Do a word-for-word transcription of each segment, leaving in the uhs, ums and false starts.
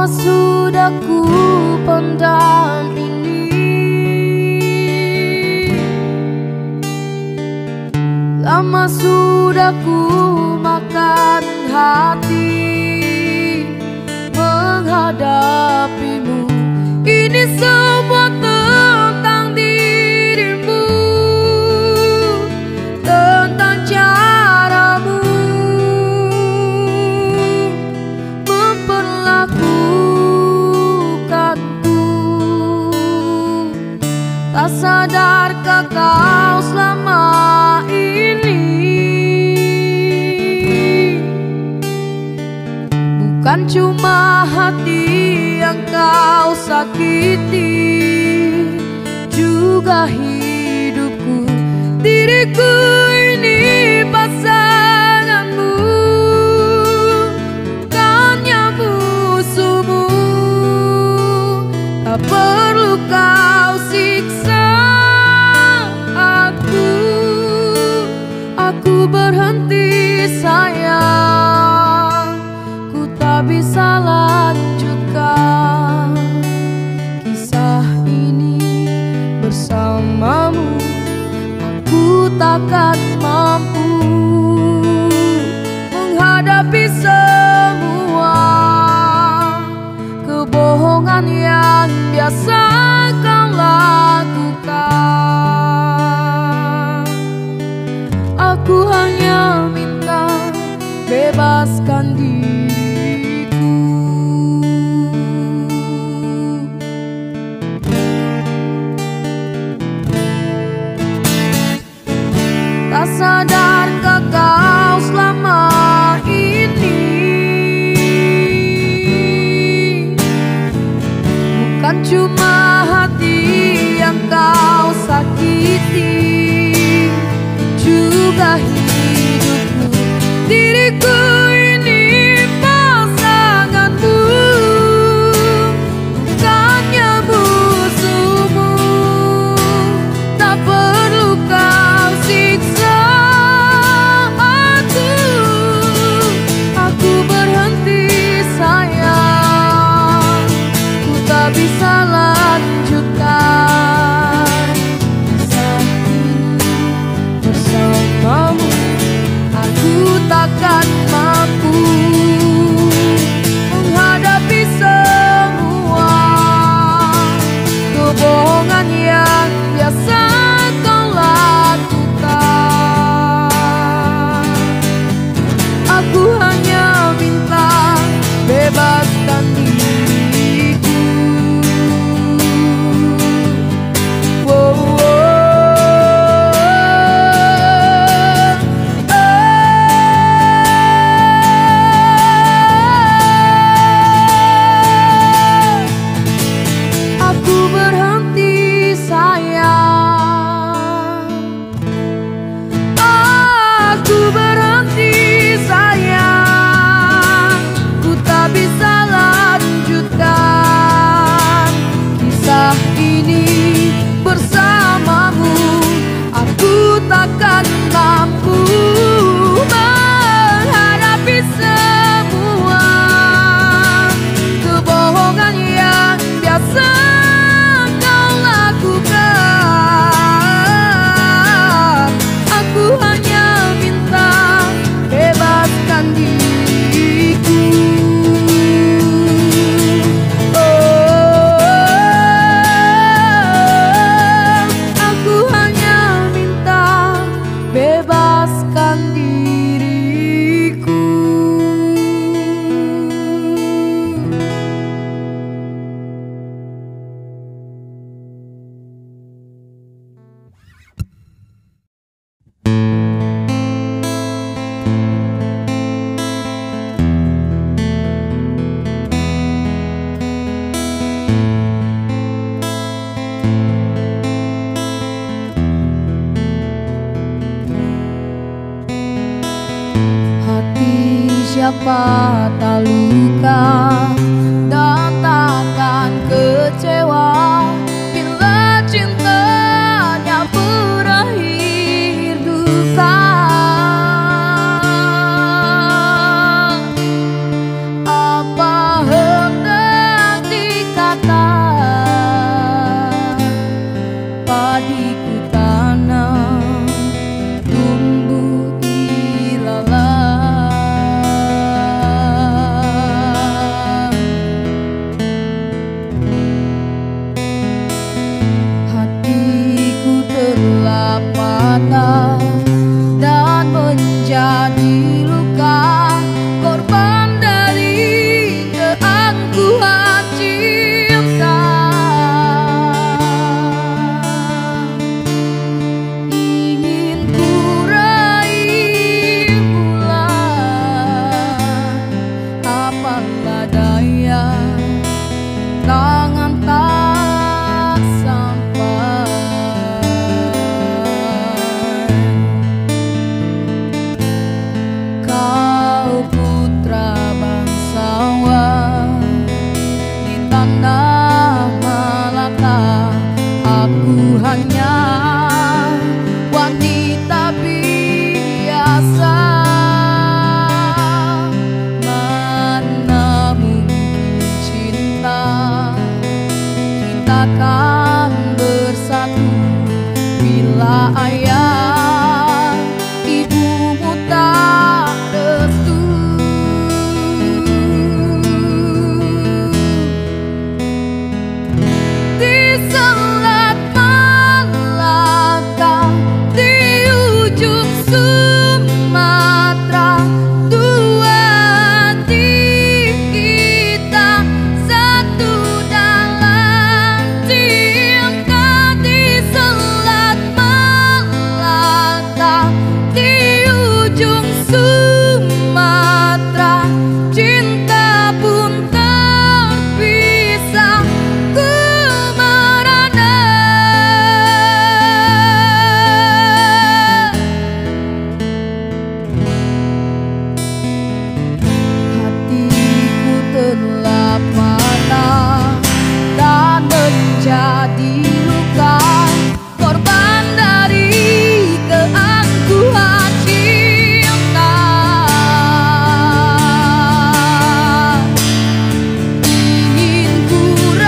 sudah ku pendam ini, lama sudah ku makan hati menghadapimu. Ini semua tentang dirimu, tentang caramu memperlakukanku. Tak sadarkah kau selama ini bukan cuma hati yang kau sakiti, juga hidupku. Diriku ini pasanganmu, bukannya musuhmu. Tak perlu kau siksa aku, aku berhenti sayang. Ku tak bisa lanjutkan kisah ini bersamamu. Aku takkan mampu menghadapi semua kebohongan yang biasa kau lakukan. Aku hanya minta bebaskan diriku. Tak sadarkah kau selama ini bukan cuma hati yang kau sakiti, juga hidupku. Diriku ini pasanganmu, bukannya musuhmu. Tak perlu kau siksa aku, aku berhenti sayang. Ku tak bisa lanjutkan kisah ini bersamamu. Aku takkan mampu menghadapi semua kebohongan yang biasa kau lakukan. Aku hanya minta bebaskan diriku. Wow, aku berhenti sayang. Aku berhenti sayang. Ku tak bisa lanjutkan kisah ini bersamamu. Aku takkan mampu menghadapi semua kebohongan yang biasa kau lakukan. Aku hanya minta bebaskan diriku. Oh, aku hanya minta bebaskan diriku. Hati siapa tak luka dan takkan kecewa bila cintanya berakhir duka. Apa hendak Aku hanya wanita biasa. Mana mungkin cinta kita akan bersatu bila ayah ibumu tak restu. Di selat Malaka, di ujung Sumatera, dua hati kita satu dalam cinta. Di selat Malaka, di ujung Sumatera, cinta pun terpisah. Ku merana hatiku telah patah dan menjadi luka, korban dari keangkuhan cinta. Ingin ku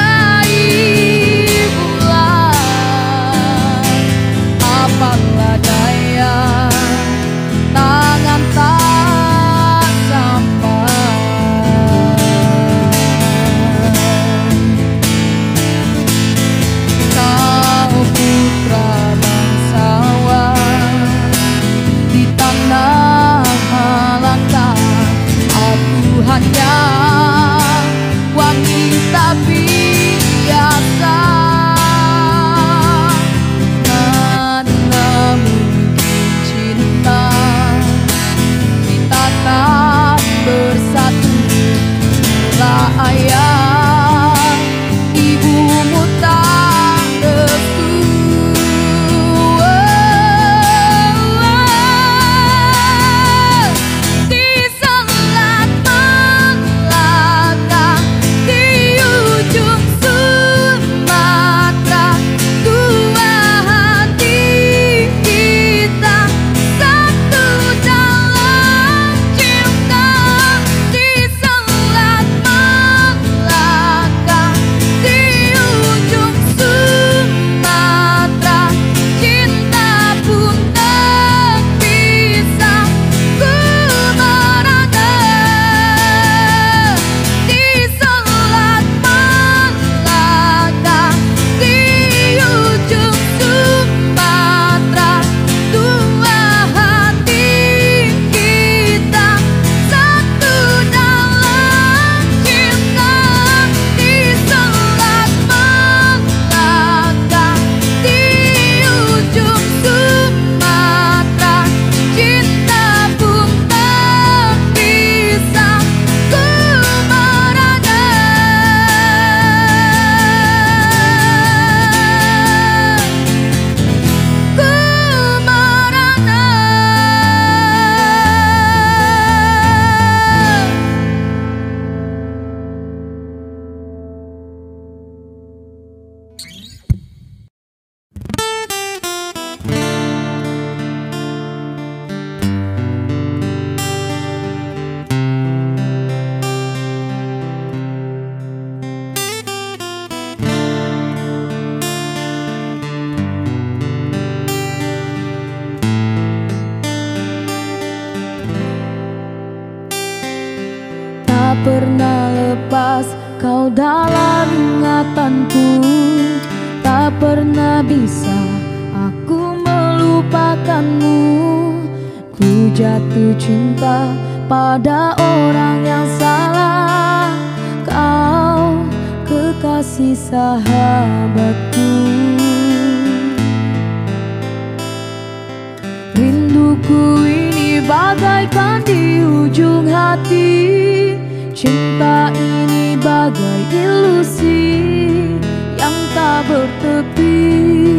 raih bulan, apalah daya, tangan tak sampai. Kau putra bangsawan di tanah Malaka, aku hanya wanita biasa. Mana mungkin cinta kita akan bersatu bila ayah ibumu tak restu. Di selat Malaka, di ujung Sumatera, dua hati kita satu dalam cinta. Di selat Malaka, di ujung Sumatera, cinta pun terpisah. Ku merana di selat Malaka, di ujung Sumatera, dua hati kita satu dalam cinta. Di selat Malaka, di ujung Sumatera, cinta pun terpisah. Ku merana ku merana. Tak pernah lepas kau dalam ingatanku, tak pernah bisa aku melupakanmu. Ku jatuh cinta pada orang yang salah, kau kekasih sahabatku. Rinduku ini bagaikan di ujung hati, cinta ini bagai ilusi yang tak bertepi.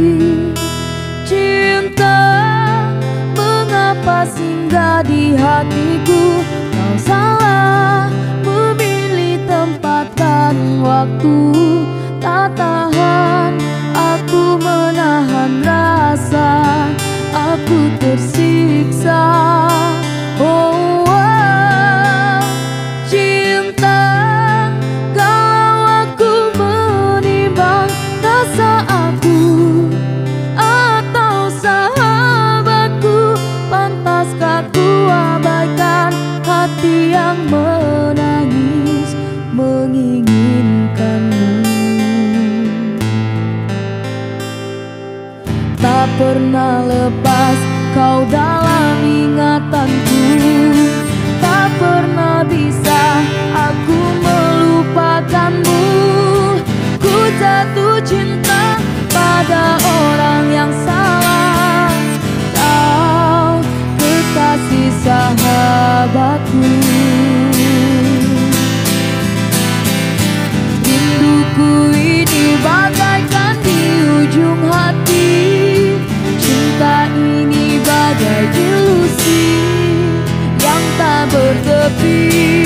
Cinta, mengapa singgah di hatiku? Kau salah memilih tempat dan waktu, tak tahan aku tak pernah lepas kau dalam ingatanku. Tak pernah bisa aku melupakanmu. Ku jatuh cinta pada orang yang salah. Kau kekasih sahabatku. Rinduku ini bagaikan di ujung hati. Cinta ini bagai ilusi yang tak bertepi.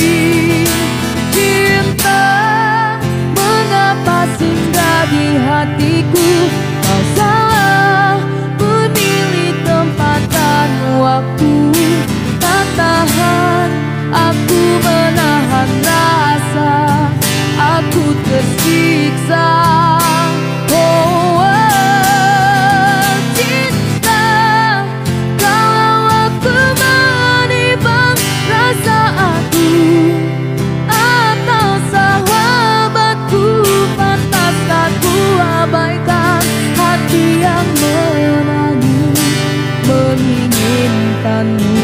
Cinta, mengapa singgah di hatiku? Kau salah memilih tempat dan waktu. Tak tahan aku menahan rasa, aku tersiksa. Oh, oh, cinta, kalau aku menimbang rasa aku atau sahabatku, pantaskah ku abaikan hati yang menangis menginginkanmu?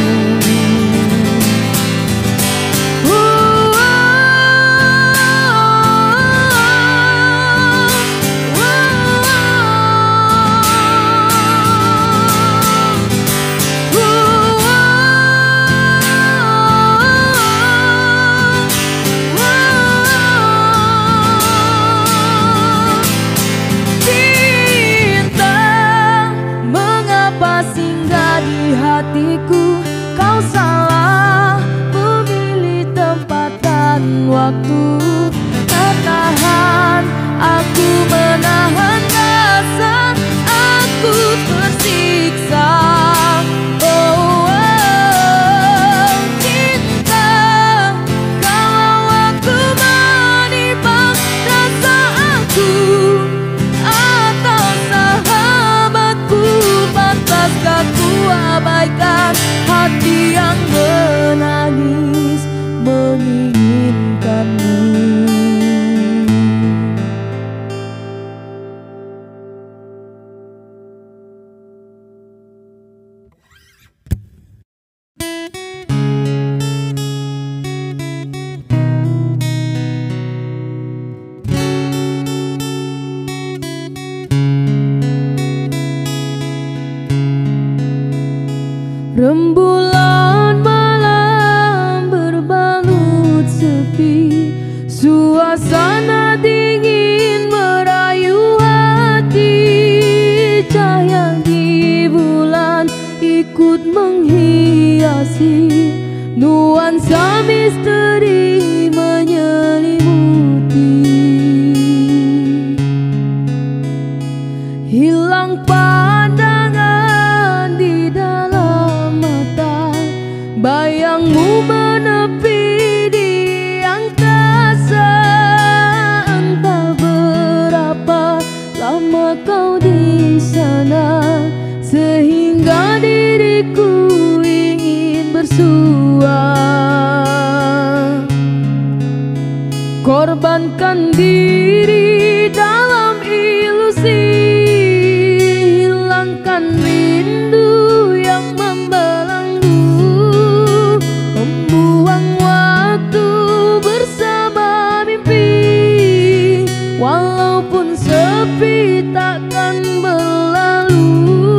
Hatiku, kau salah memilih tempat dan waktu. Tak tahan aku menahan rasa, aku tersiksa. Oh, oh, cinta, kalau aku menimbang rasa aku atau sahabatku, pantaskah ku abaikan hati yang menangis menginginkanmu? Rembulan malam berbalut sepi, suasana dingin merayu hati. Cahaya di bulan ikut menghiasi, nuansa misteri menyelimuti. Hilang pandangan di dalam mata, bayangmu menepi di angkasa. Entah berapa lama kau di sana, sehingga diriku ingin bersua. Korbankan diri dalam ilusi, hilangkan rindu yang membelenggu, membuang waktu bersama mimpi. Walaupun sepi takkan berlalu,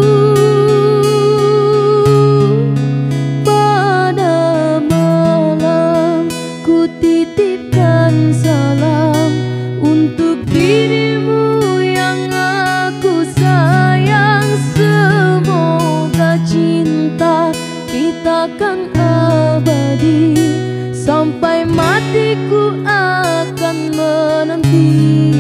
pada malam ku titipkan salam untuk dirimu yang aku sayang. Semoga cinta kita kan abadi, sampai matiku akan menanti.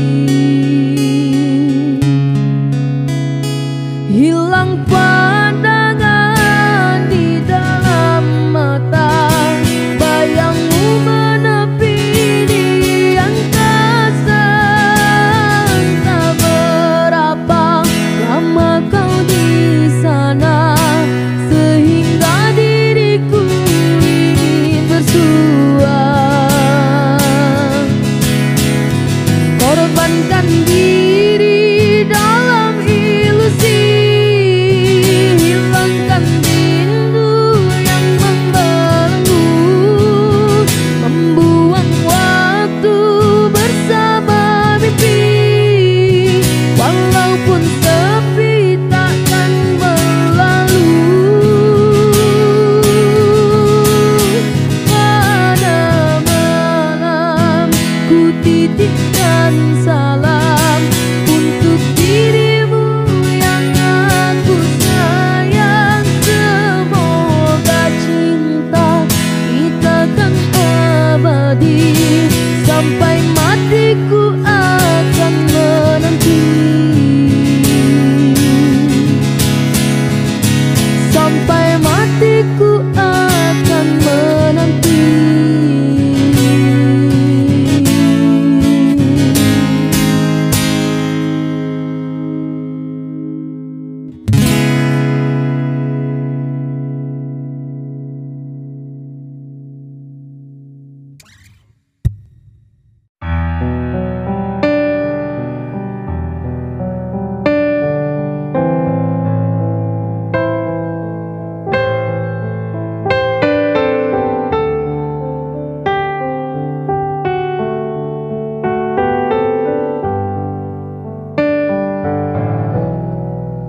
Hilang pandangan di dalam mata, bayangmu menepi di angkasa. Entah berapa lama kau di sana, sehingga diriku ingin bersua. Korbankan diri dalam ilusi,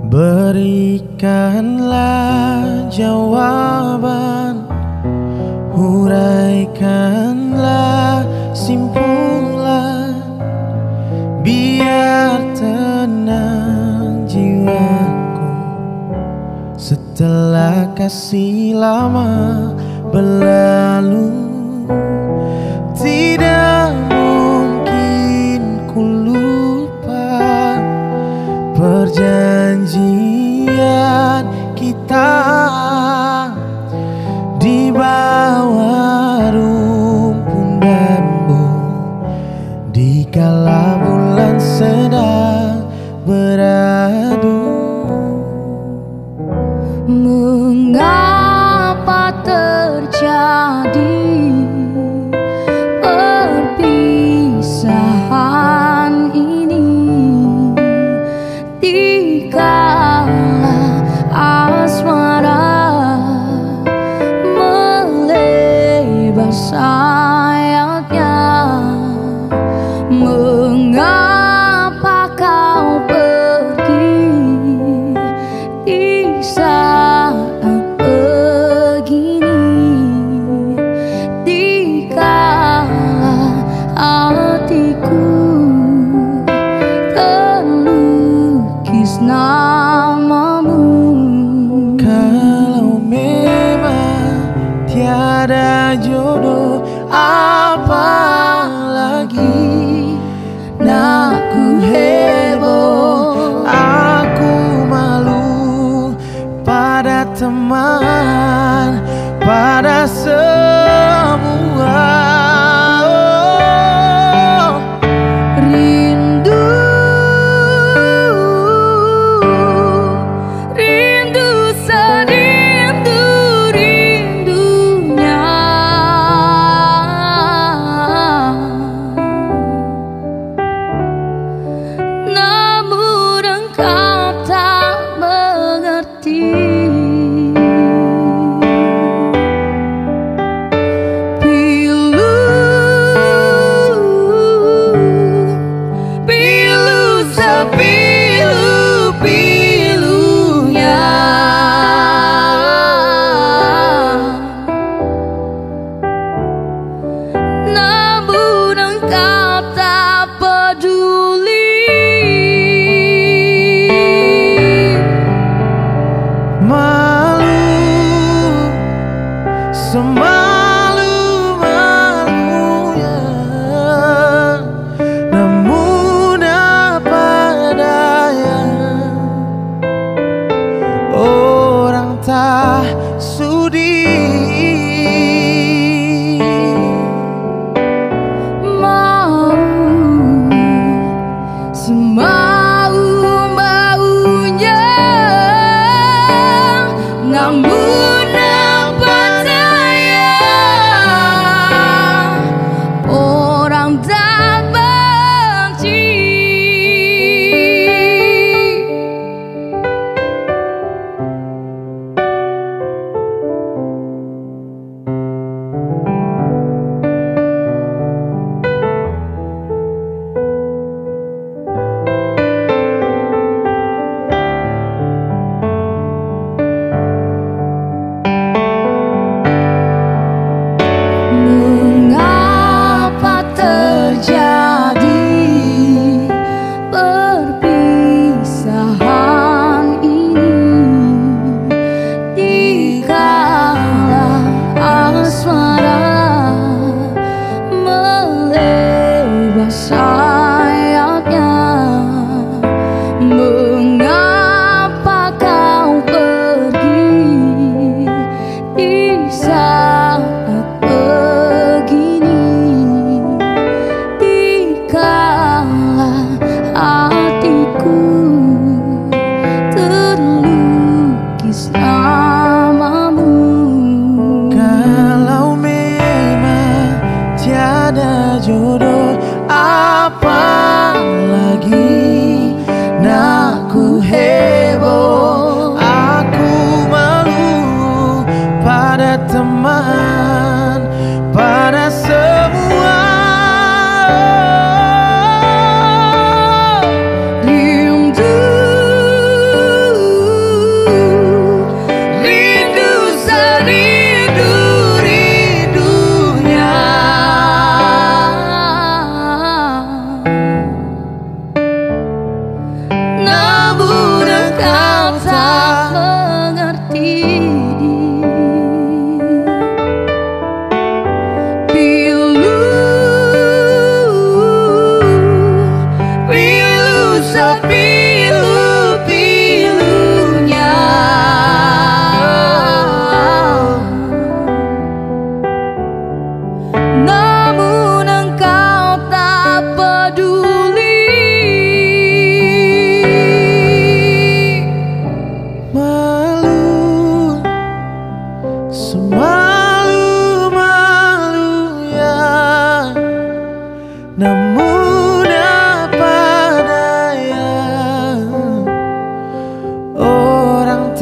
Berikanlah jawaban, huraikanlah simpulan, biar tenang jiwaku setelah kasih lama berlalu. Tidak mungkin ku lupa perjanjian kita di bawah rumpun bambu, di kala bulan sedang beradu. Mengapa terjadi perpisahan ini, dikala asmara melebar sayapnya? Mengapa kau pergi di saat begini, dikala hatiku terlukis namamu? Kalau memang tiada jodoh, apalagi nak ku heboh, aku malu pada teman, pada semua. Rindu, rindu serindu rindunya, namun engkau tak mengerti. Pilu, pilu sepilu-pilunya, namun engkau tak peduli. Malu, semalu-malunya, namun apa daya, orang tak sudi. Mau semau-maunya, namun apa daya, orang tak benci.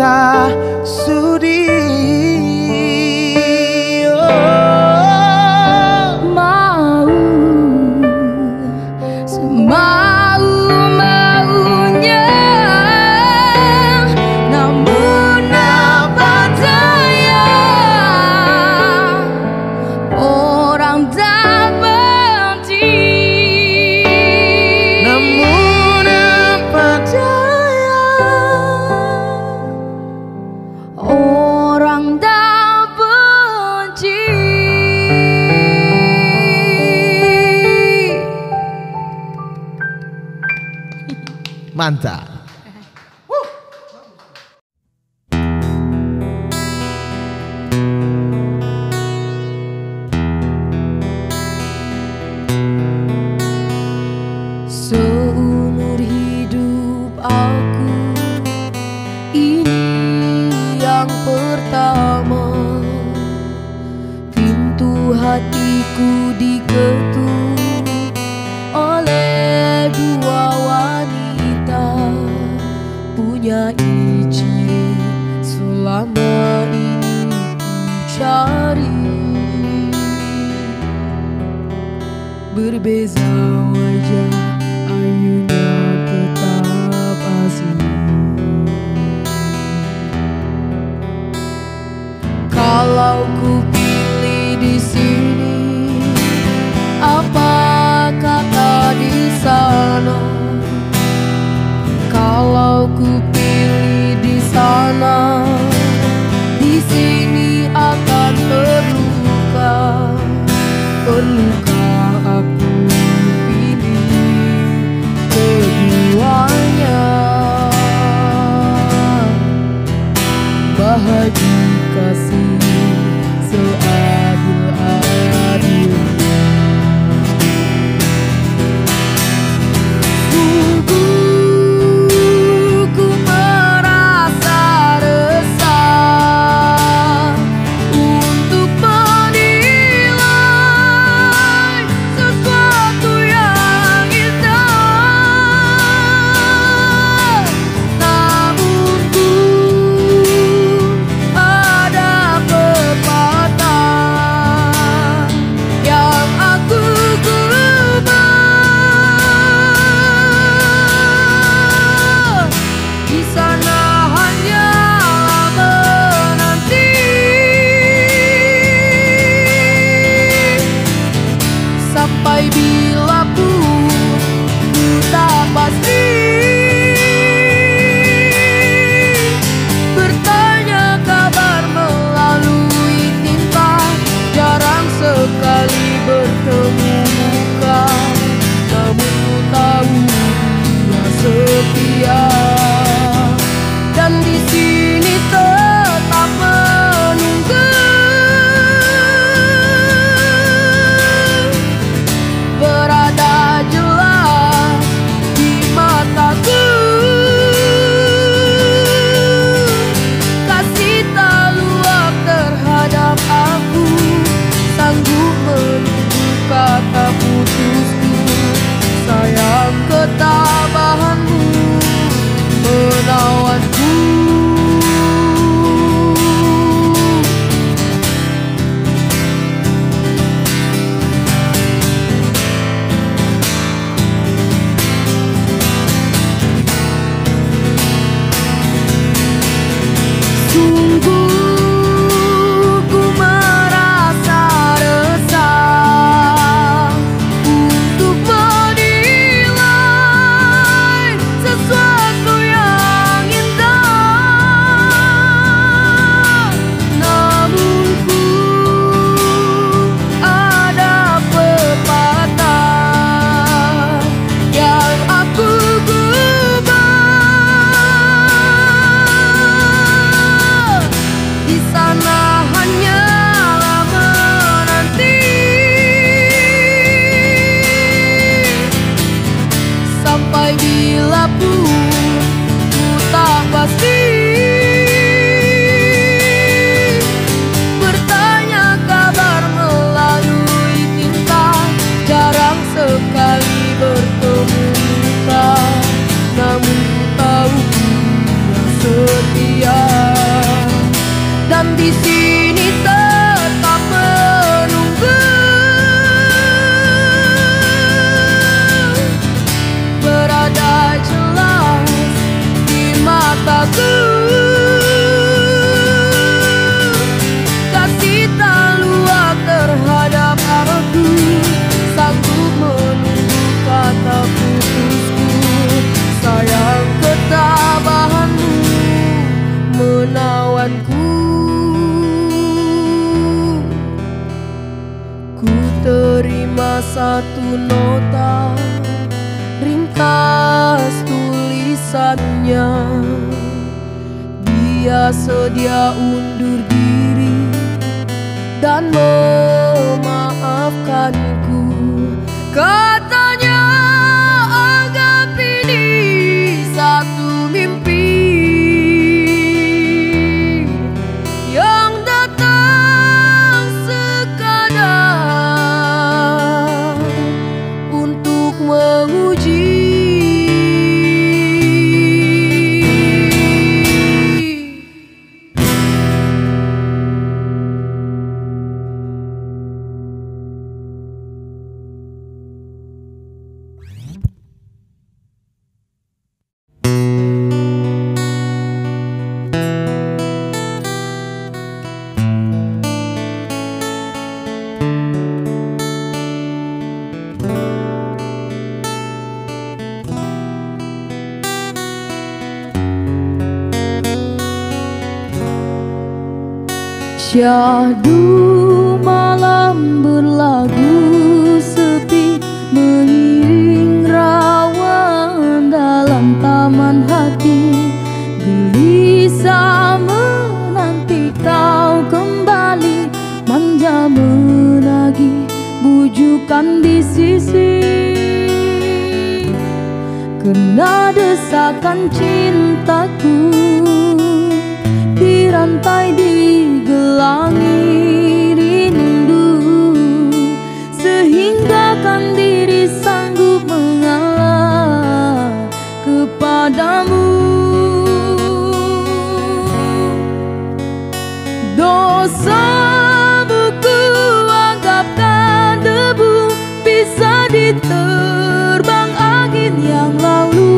tak sudi. Mau semau-maunya, namun apa daya, orang tak benci. Namun apa daya, orang tak benci. mantap. Seumur hidup aku, ini yang pertama. Pintu hatiku diketuk oleh dua wanita, punya ciri selama ini ku cari. Berbeza wajah, ayunya tetap asli. Kalau ku pilih di sini, apa kata di sana? Kalau ku pilih di sana, di sini akan terluka. Perlukah aku pilih keduanya? Bahagia kasih seadil-adilnya. Sungguh ku merasa resah untuk menilai sesuatu yang indah. Namun ku ada pepatah yang aku gubah. Di sana hanyalah menanti, sampai bila pun ku tak pasti. Bertanya kabar melalui tinta, jarang sekali bertemu muka. Namun ku tahu dia setia, dan di sini tetap menunggu. Berada jelas di mataku, kasih tak luap terhadap aku, sanggup menunggu kata putusku. Sayang ketabahanmu menawanku. Sungguh ku merasa resah untuk menilai sesuatu yang indah. Namun ku ada pepatah yang aku gubah. Di sana hanyalah menanti, sampai bila pun ku tak pasti. Bertanya kabar melalui tinta, jarang sekali bertemu muka. Namun ku tahu dia setia, dan di sini tetap menunggu. Berada jelas di mataku, kasih tak luak terhadap aku, sanggup menunggu kata putusku. Sayang ketabahanmu menawanku. Ku terima satu nota, ringkas tulisannya. Dia sedia undur diri dan memaafkanku. Katanya anggap ini satu mimpi yang datang sekadar untuk menguji. Syahdu malam berlagu sepi, mengiring rawan dalam taman hati. Gelisah menanti kau kembali, manja menagih bujukan di sisi. Kena desakan cintaku, dirantai digelangi rindu, sehingga kan diri sanggup mengalah kepadamu. Dosamu ku anggapkan debu, bisa diterbang angin yang lalu.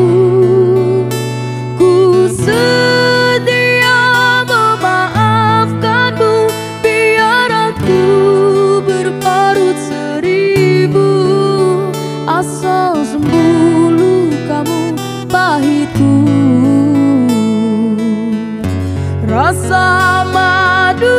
Ku sedia memaafkanmu, biar aku berparut seribu, asal sembuh lukamu pahitku. Rasa madu,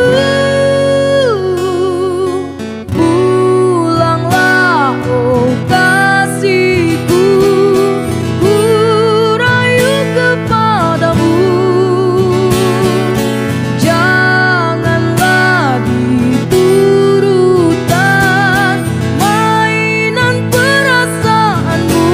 pulanglah oh kasihku, ku rayu kepadamu. Janganlah diturutan mainan perasaanmu.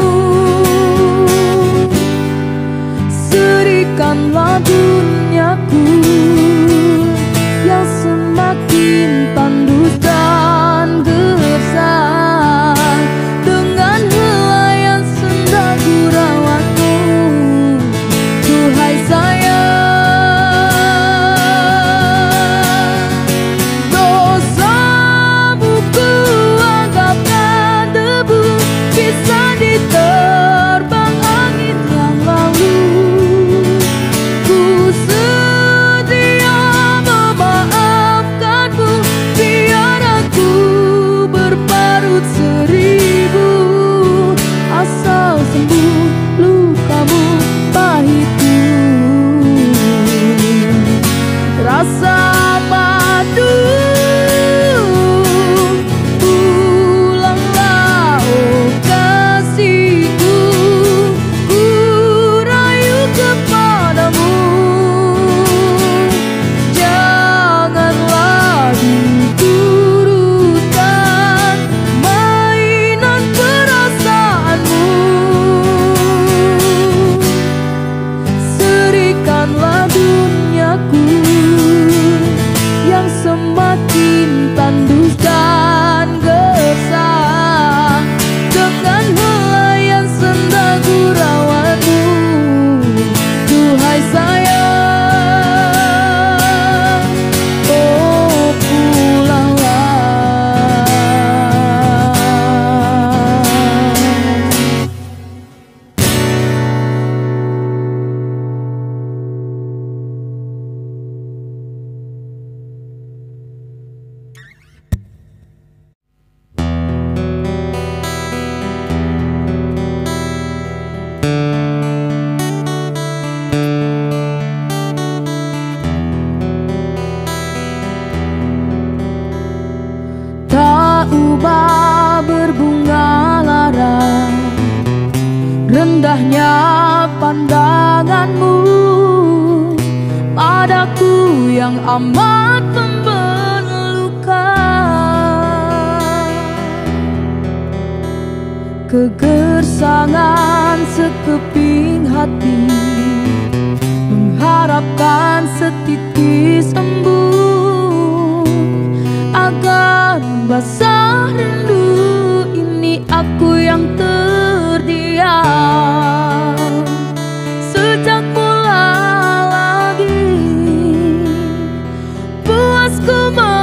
Serikanlah duniaku yang semakin tandus dan gersang, dengan helaian senda gurauanmu. Duhai sayang, dosamu ku anggapkan debu, bisa diterbang angin yang lalu. Ku sedia tiba-tiba berbunga lara, rendahnya pandanganmu padaku yang amat membelukan. Kegersangan sekeping hati mengharapkan setitis embun agar basah rindu ini aku yang terdiam. Sejak mula lagi puasku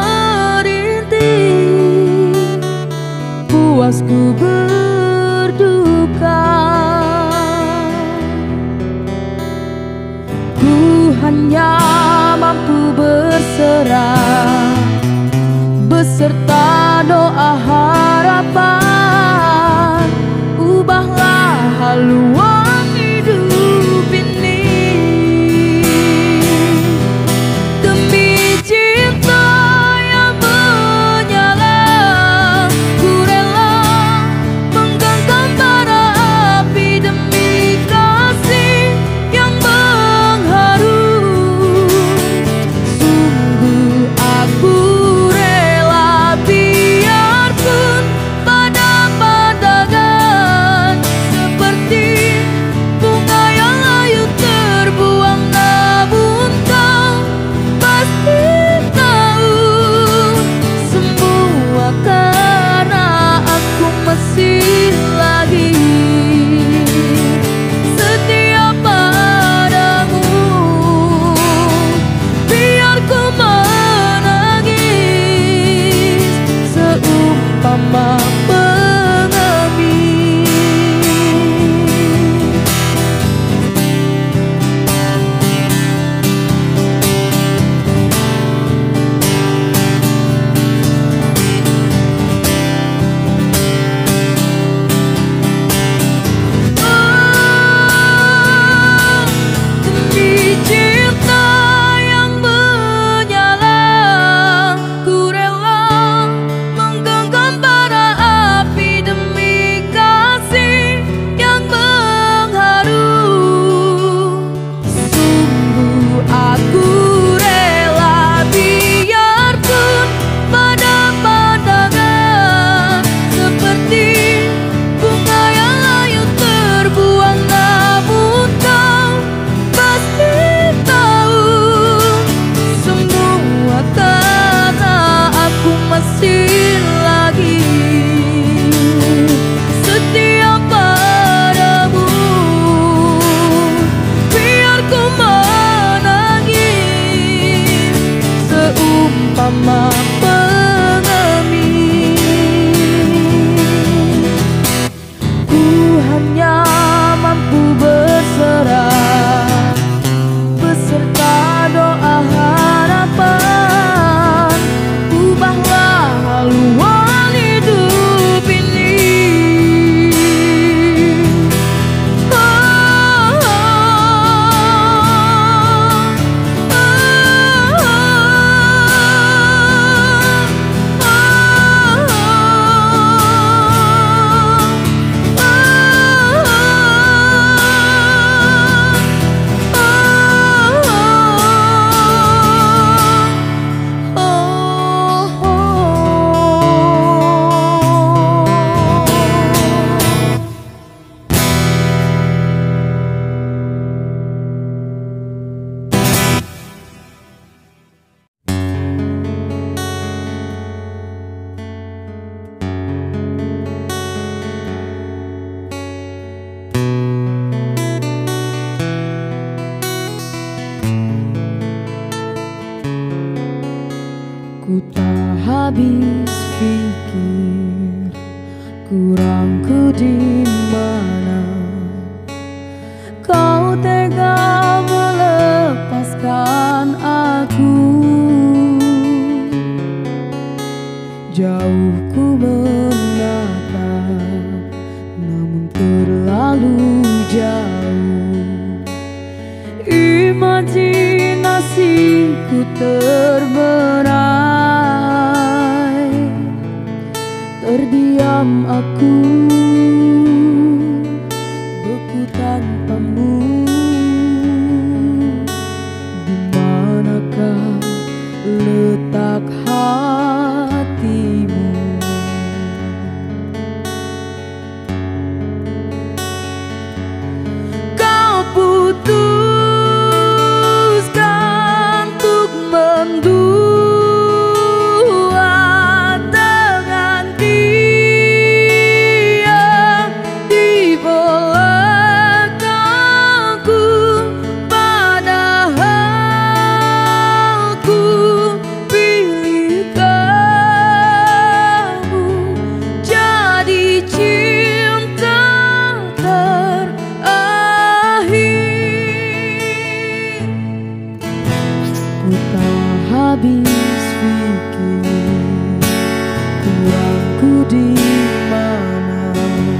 merintih, puasku berduka. Ku hanya mampu berserah beserta doa harapan, ubahlah haluan hidup ini. Demi cinta yang menyala, ku rela menggenggam bara api. Demi kasih yang mengharu, sungguh aku rela biarpun pada pandangan seperti bunga yang layu terbuang. Namun kau pasti tahu semua karena aku masih lagi setia padamu. Biar ku menangis seumpama pengemis. Oh, demi cinta yang menyala, ku rela menggenggam bara api. Demi kasih yang mengharu, sungguh aku rela biarpun pada pandangan seperti bunga yang layu terbuang. Namun kau pasti tahu semua karena aku masih lagi setia padamu. Biar ku menangis seumpama pengemis. Ku hanya mampu berserah beserta doa harapan, ubahlah haluan hidup ini. Oh, oh, ku tak habis pikir kurangku di mana kau tega melepaskan aku. Jauh ku menatap, namun terlalu jauh. Imajinasiku terberai, Terdiam aku beku tanpamu. Di manakah letak hatimu? Kau putuskan untuk mendua dengan dia di belakangku, padahal ku pilih kamu jadi cinta terakhir. Ku tak habis pikir kurangku di mana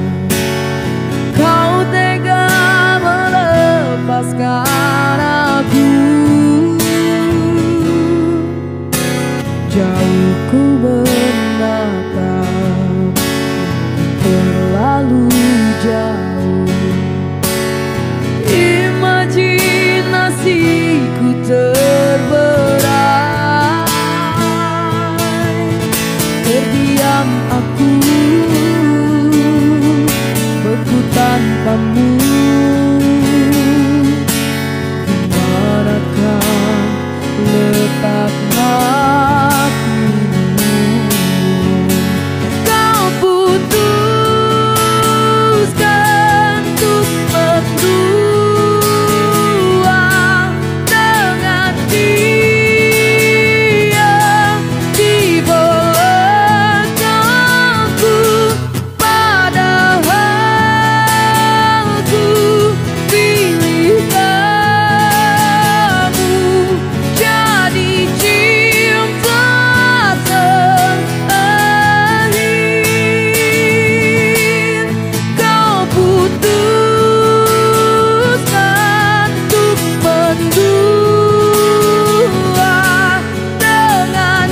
kau tega melepaskan aku. Jauh ku menatap, terlalu jauh. Imajinasiku terberai. Terdiam aku beku tanpamu. Di manakah letak hatimu? Kau putuskan untuk mendua dengan dia di belakangku, padahal ku pilih kamu jadi cinta terakhir. Kau putuskan untuk mendua dengan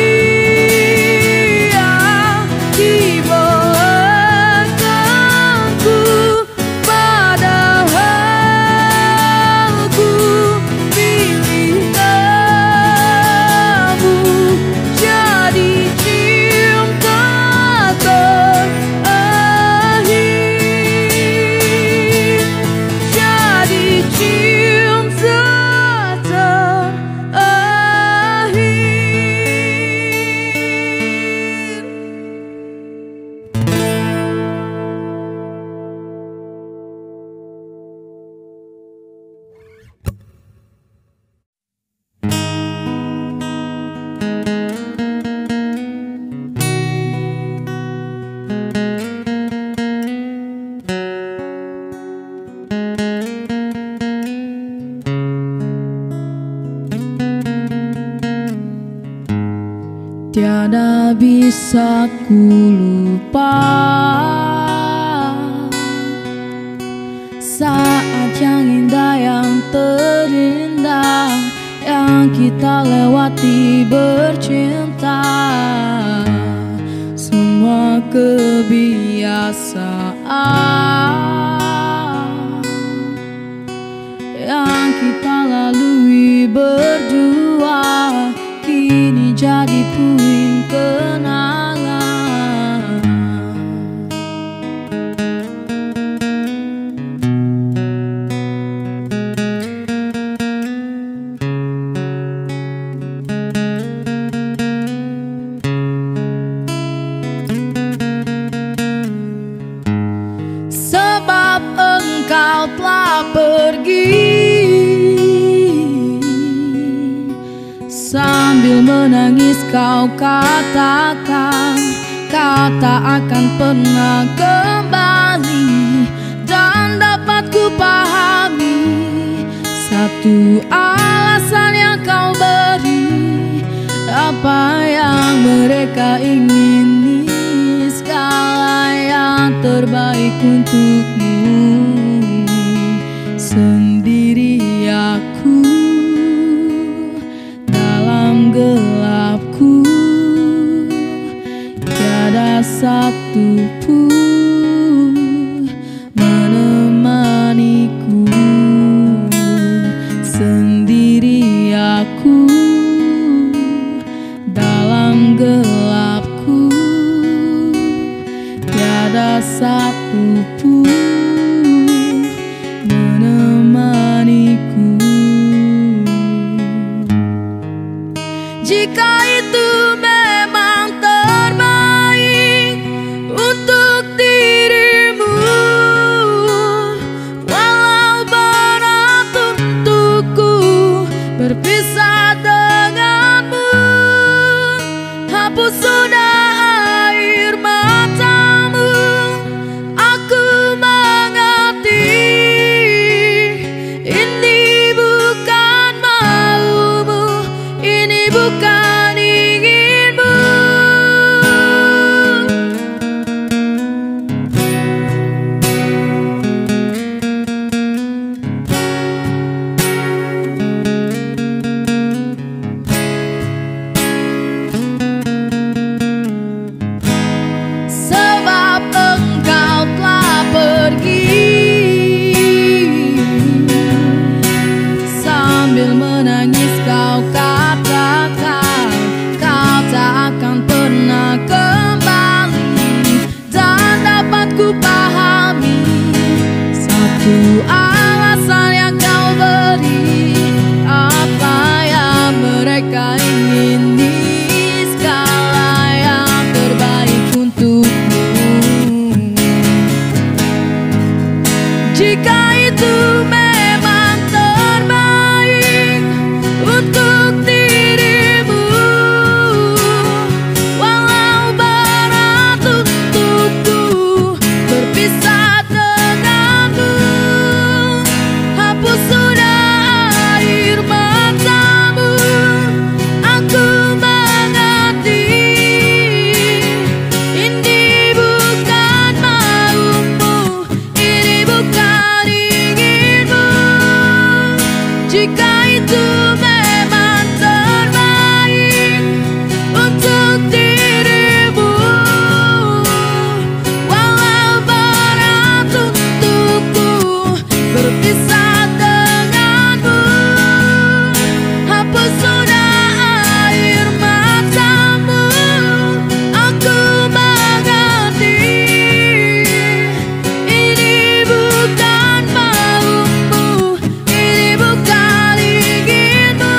dia di belakangku, padahal ku pilih kamu jadi cinta terakhir. Jadi cinta tiada bisa ku lupa saat yang indah, yang terindah yang kita lewati bercinta. Semua kebiasaan yang kita lalui berdua kini jadi puing kenangan. Sebab engkau telah pergi, sambil menangis kau katakan kau tak akan pernah kembali. Dan dapat ku pahami satu alasan yang kau beri, apa yang mereka ingini, segala yang terbaik untukmu. Sendiri aku dalam gelapku, tiada satu Sambil menangis kau katakan kau tak akan pernah kembali. Dan dapat ku pahami satu alasan yang kau beri. Apa yang mereka ingini skala yang terbaik untukmu. Jika itu memang terbaik untuk dirimu, walau berat untukku berpisah denganmu, hapus sudah air matamu. Aku mengerti ini bukan maumu, ini bukan inginmu. Jika itu memang terbaik untuk dirimu, walau berat untukku berpisah denganmu, hapus sudah air matamu. Aku mengerti ini bukan maumu, ini bukan inginmu.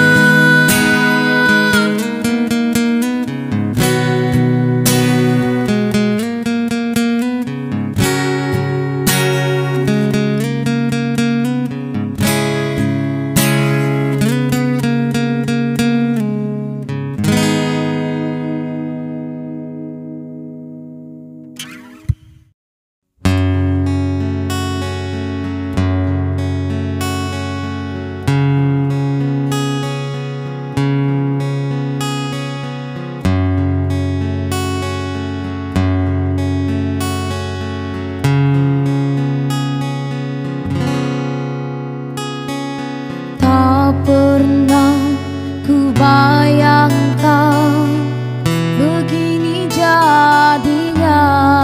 Tak pernah ku bayangkan begini jadinya.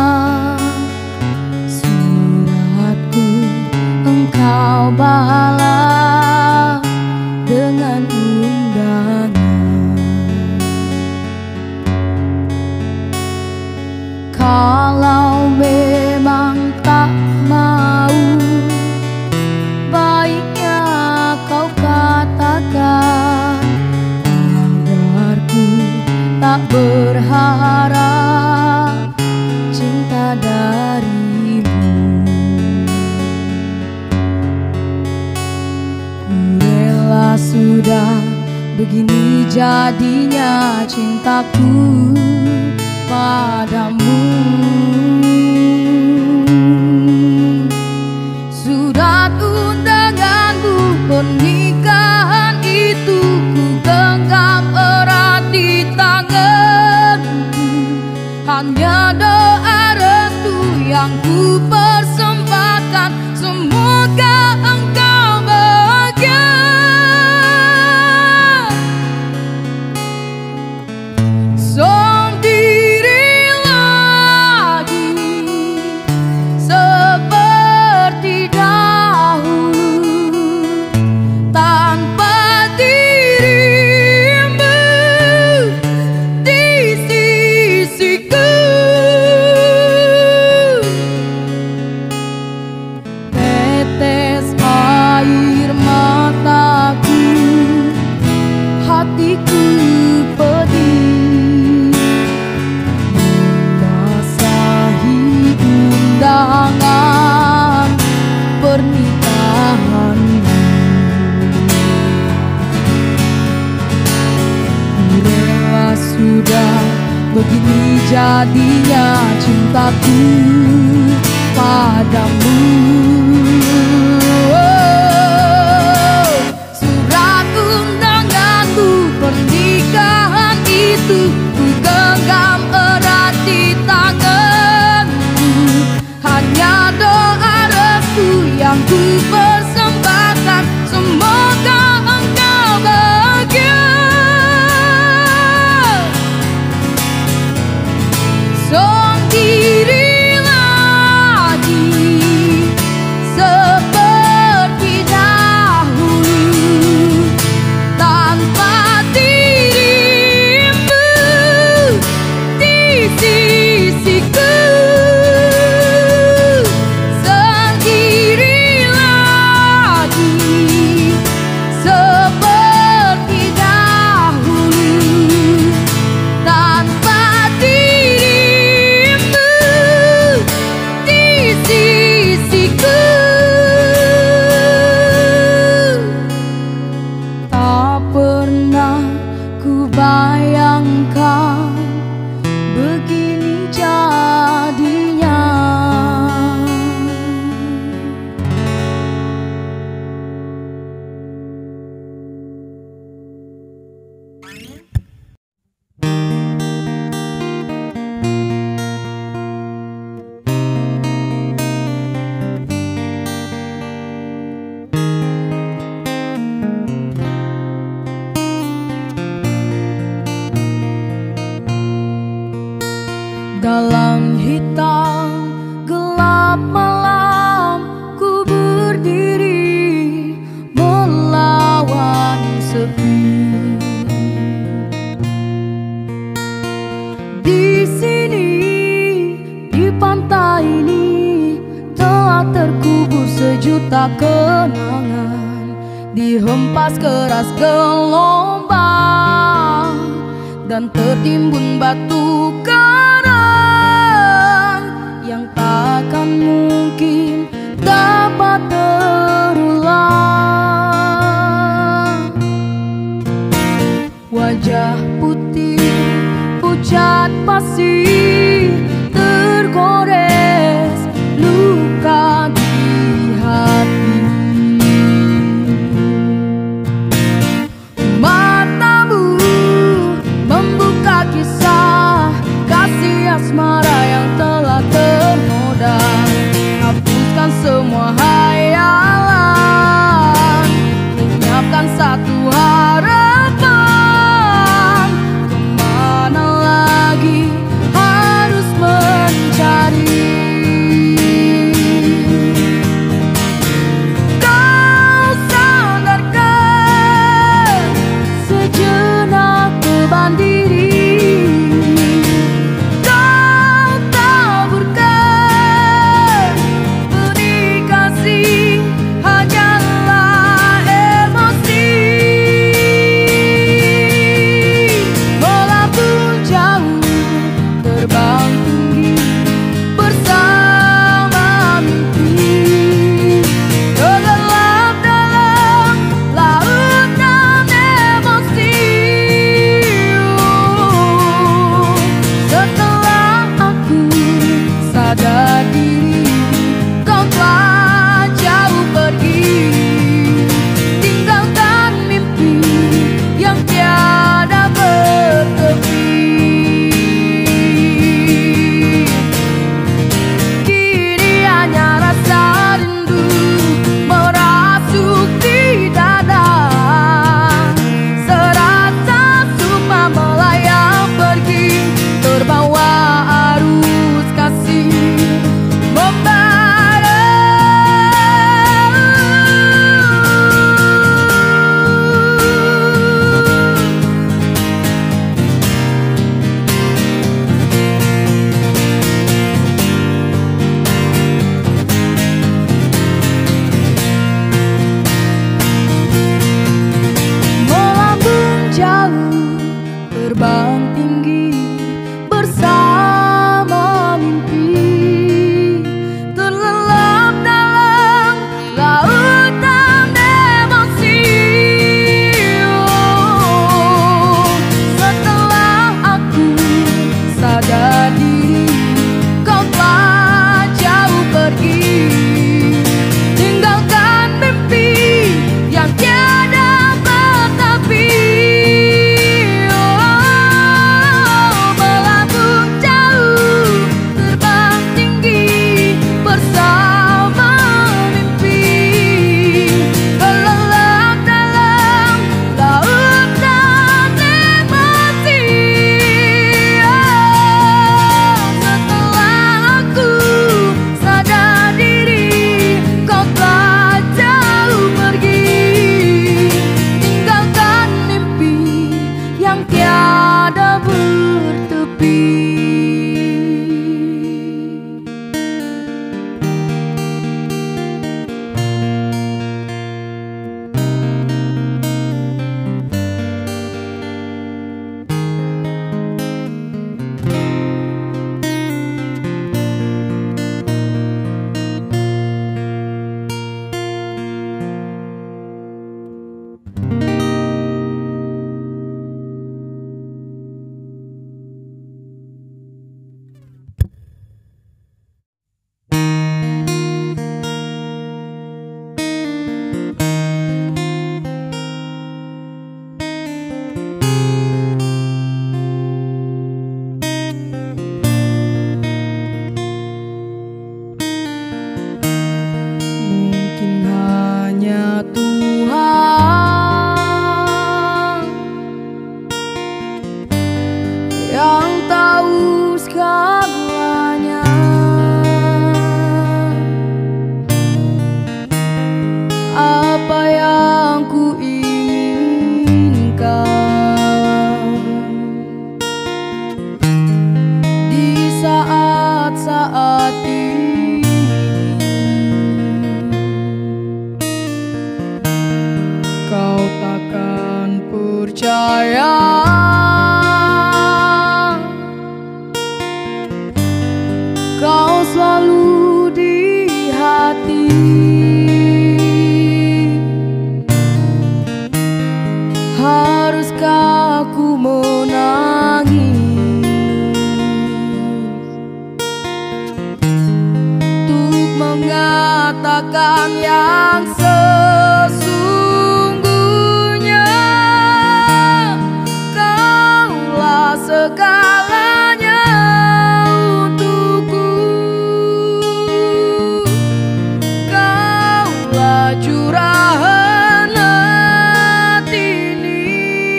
Suratku engkau balas dengan undangan. Kalau memang tak mau, baiknya kau katakan agar ku tak berharap cinta darimu. Ku rela sudah begini jadinya cintaku padamu. Surat undanganmu pernikahan itu ku genggam erat di tanganku. Hanya doa restu yang ku persembahkan, semoga engkau bahagia. Sendiri lagi seperti dahulu, tanpa dirimu di sisiku. Tetes air mataku, hatiku pedih, membasahi undangan pernikahanmu. Ku rela sudah begini jadinya cintaku padamu. Oh, surat undanganmu pernikahan itu ku genggam erat di tanganku. Hanya doa restu yang ku persembahkan, semoga engkau bahagia. Sendiri lagi Dalam hitam gelap malam ku berdiri melawan sepi. Di sini, di pantai ini telah terkubur sejuta kenangan, dihempas keras gelombang dan tertimbun batu karang yang takkan mungkin dapat terulang. Wajah putih pucat pasir tergores luka di hati. Matamu membuka kisah kasih asmara yang telah ternoda. Hapuskan semua hayalan, lenyapkan satu harapan. Kemana lagi harus mencari? Kau sandarkan sejenak beban diri. Kau taburkan benih kasih hanyalah emosi. percaya kau selalu di hati. Haruskah aku menangis untuk mengatakan yang sesungguhnya? Kaulah segalanya untukku, kaulah curahan hati ini.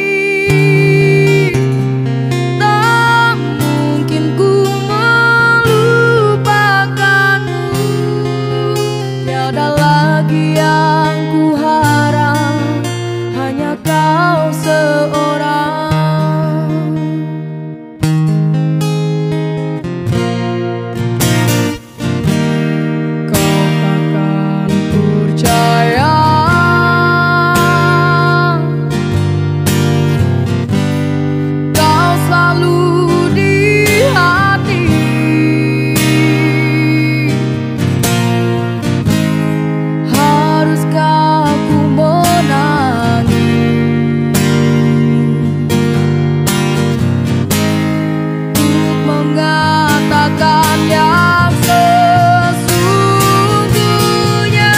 Tak mungkin ku melupakanmu, tiada lagi yang ku harap, hanya kau seorang. Kau takkan percaya kau selalu di hati. Haruskah aku menangis untuk mengatakan yang sesungguhnya?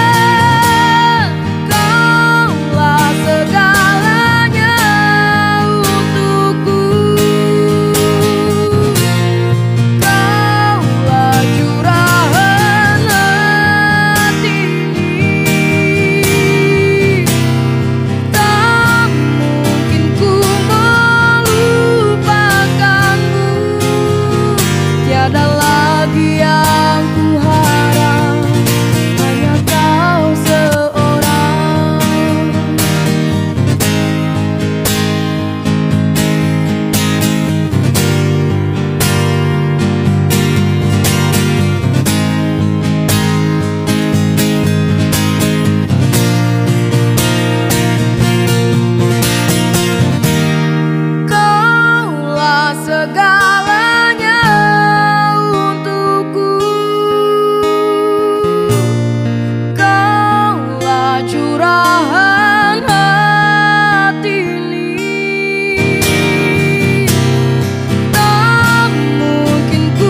Kaulah segalanya untukku, kaulah curahan hati ini. Tak mungkin ku melupakanmu, tiada lagi yang ku harap, hanya kau seorang. Kaulah segalanya untukku, kaulah curahan hati ini. Tak mungkin ku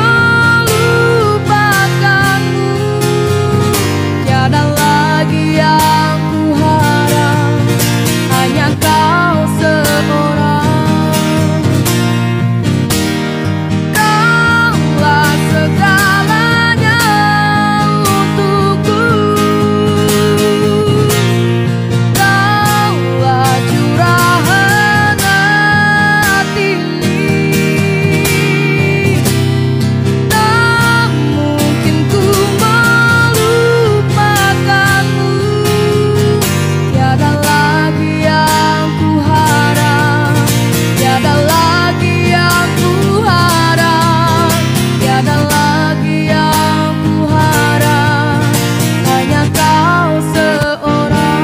melupakanmu, tiada lagi yang ku harap, hanya kau seorang. Kaulah segalanya untukku, kaulah curahan hati ini. Tak mungkin ku melupakanmu, tiada lagi yang ku harap, tiada lagi yang ku harap, tiada lagi yang ku harap, hanya kau seorang.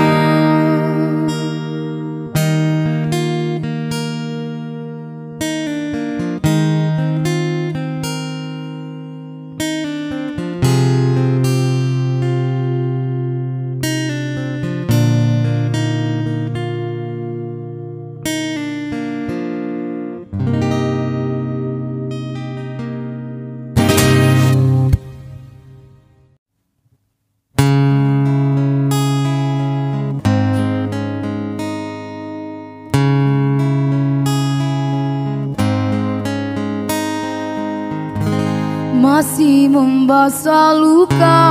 Masih membasah luka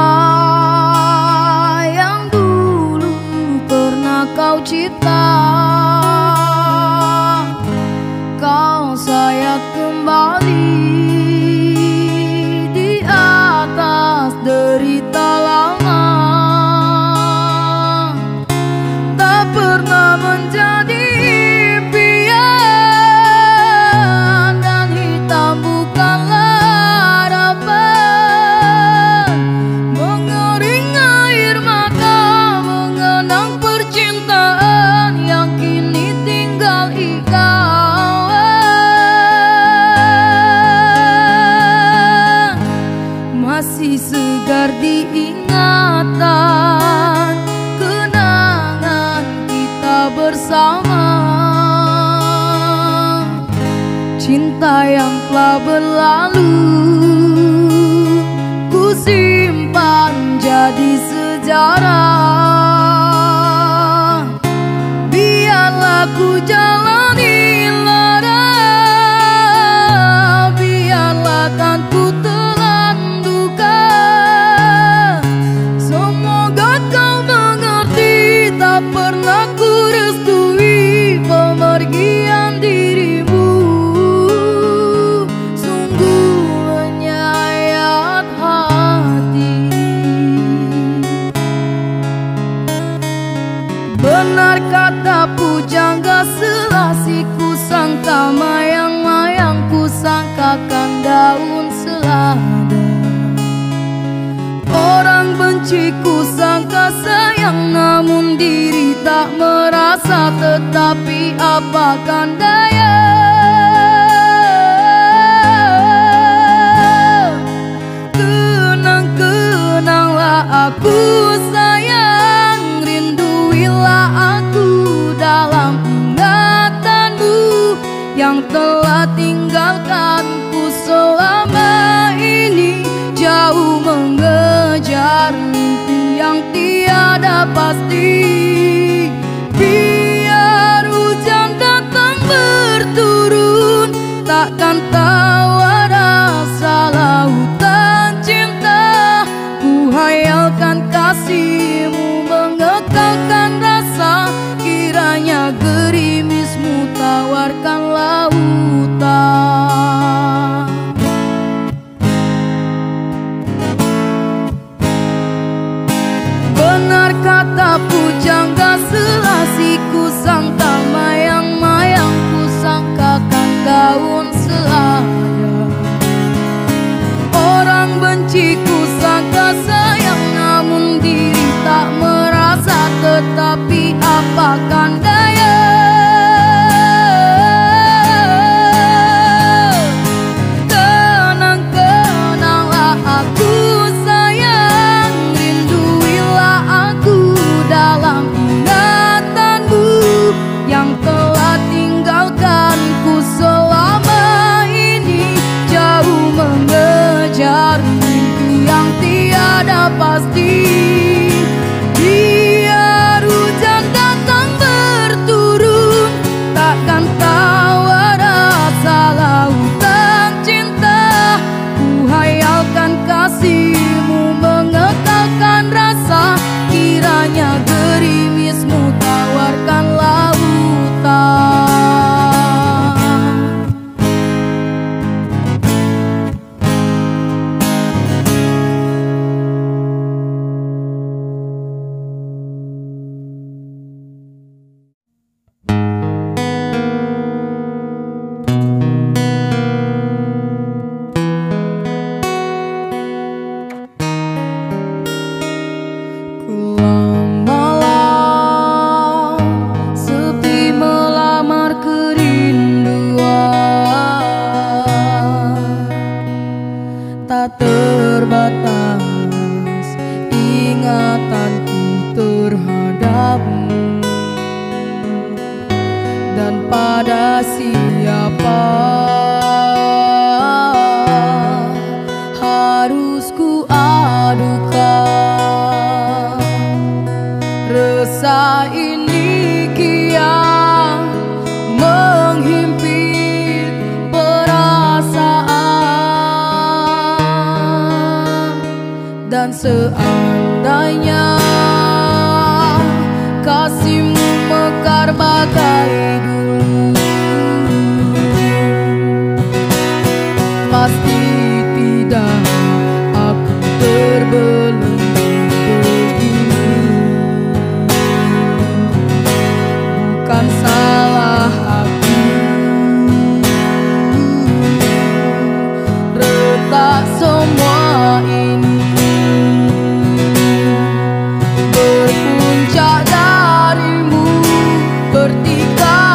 yang dulu pernah kau cipta. Kau sayat kembali di atas derita lama. Tak pernah menjadi impian, dan hitam bukanlah mengering air mata mengenang percintaan yang kini tiada. bersama. Cinta yang telah berlalu ku simpan jadi sejarah. Biarlah ku jalani lara, biarlah kan ku telan duka. Semoga kau mengerti, tak pernah ku restui pemergian dirimu. Sungguh menyayat hati. Benar kata pujangga Selasih, ku sangka mayang-mayang, ku sangkakan daun selada. Orang benci ku sangka sayang, namun diri tak merasa. Tetapi apakan daya, kenang-kenanglah aku sayang, rinduilah aku dalam ingatanmu yang telah tinggalkanku selama ini, jauh mengejar mimpi yang tiada pasti. Biar hujan datang berturun, takkan tahu rasa lautan cinta. Ku hayalkan kasihmu mengekalkan rasa, kiranya gerimismu tawarkan lautan. Benar kata pujangga Selasih, ku sangka mayang-mayang, ku sangkakan daun selada. Orang benci ku sangka sayang, namun diri tak merasa. Tetapi apakan daya, kenang-kenanglah aku sayang, rinduilah aku dalam ingatanmu yang telah tinggalkanku selama ini, jauh mengejar mimpi yang tiada pasti. Biar hujan datang berturun, takkan tahu rasa lautan cinta. Ku hayalkan kasihmu mengekalkan rasa, kiranya gerimismu tawarkan lautan. Kelam malam sepi melamar kerinduan, tak terbatas ingatanku terhadapmu. Dan pada siapa harus ku adukan resah ini kian menghimpit perasaan. Dan seandainya kasihmu mekar bagai dulu, pasti tidak aku terbelenggu begini. Bukan salah aku, retak semua ini berpuncak darimu bertiga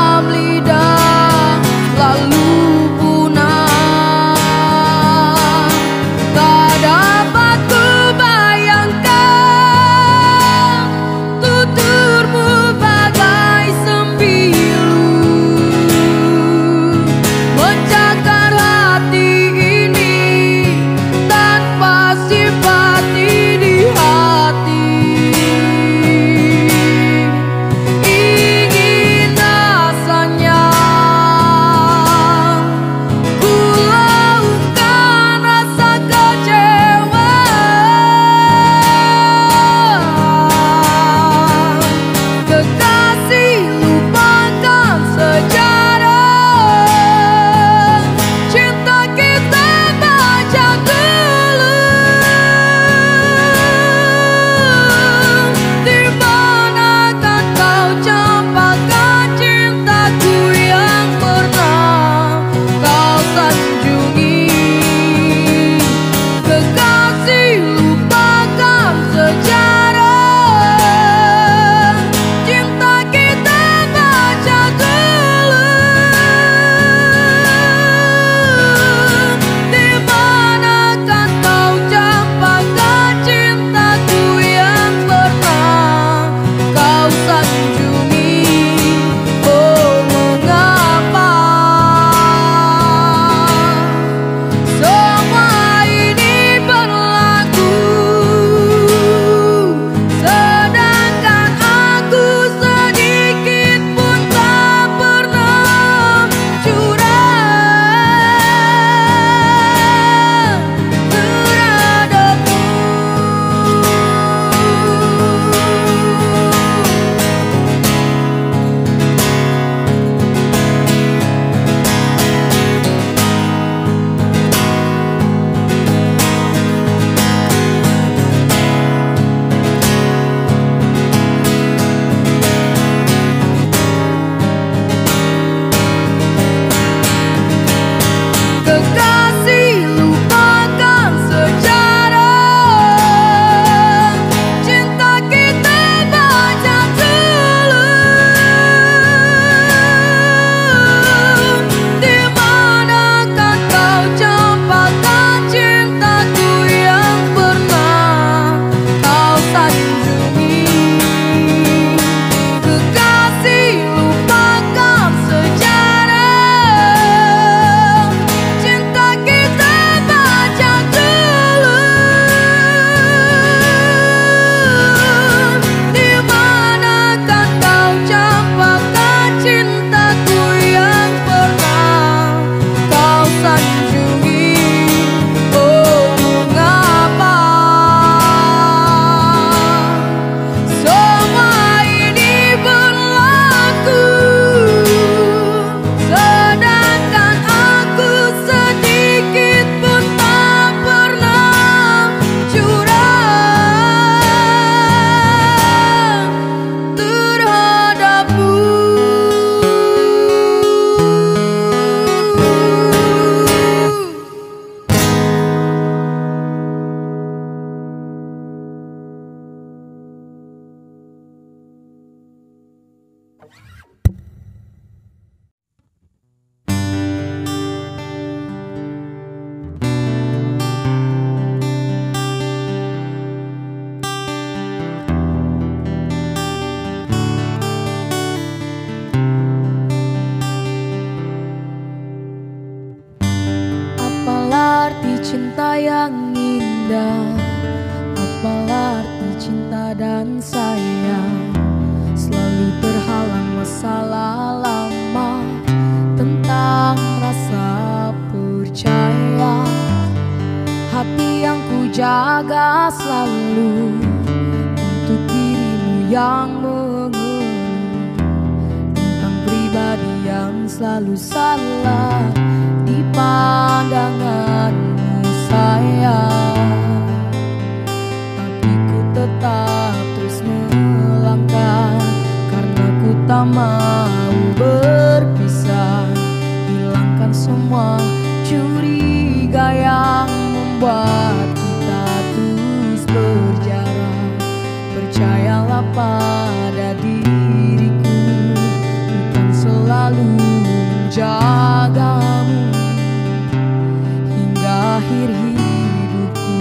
indah, apalah arti cinta dan sayang. Selalu terhalang masalah lama tentang rasa percaya. Hati yang ku jaga selalu untuk dirimu yang mengeluh tentang pribadi yang selalu salah di pandanganmu sayang. Tapi ku tetap terus melangkah karena ku tak mau berpisah. Hilangkan semua curiga yang membuat kita terus berjarak. Percayalah pada diriku, bukan selalu menjagamu hingga akhir hidupku.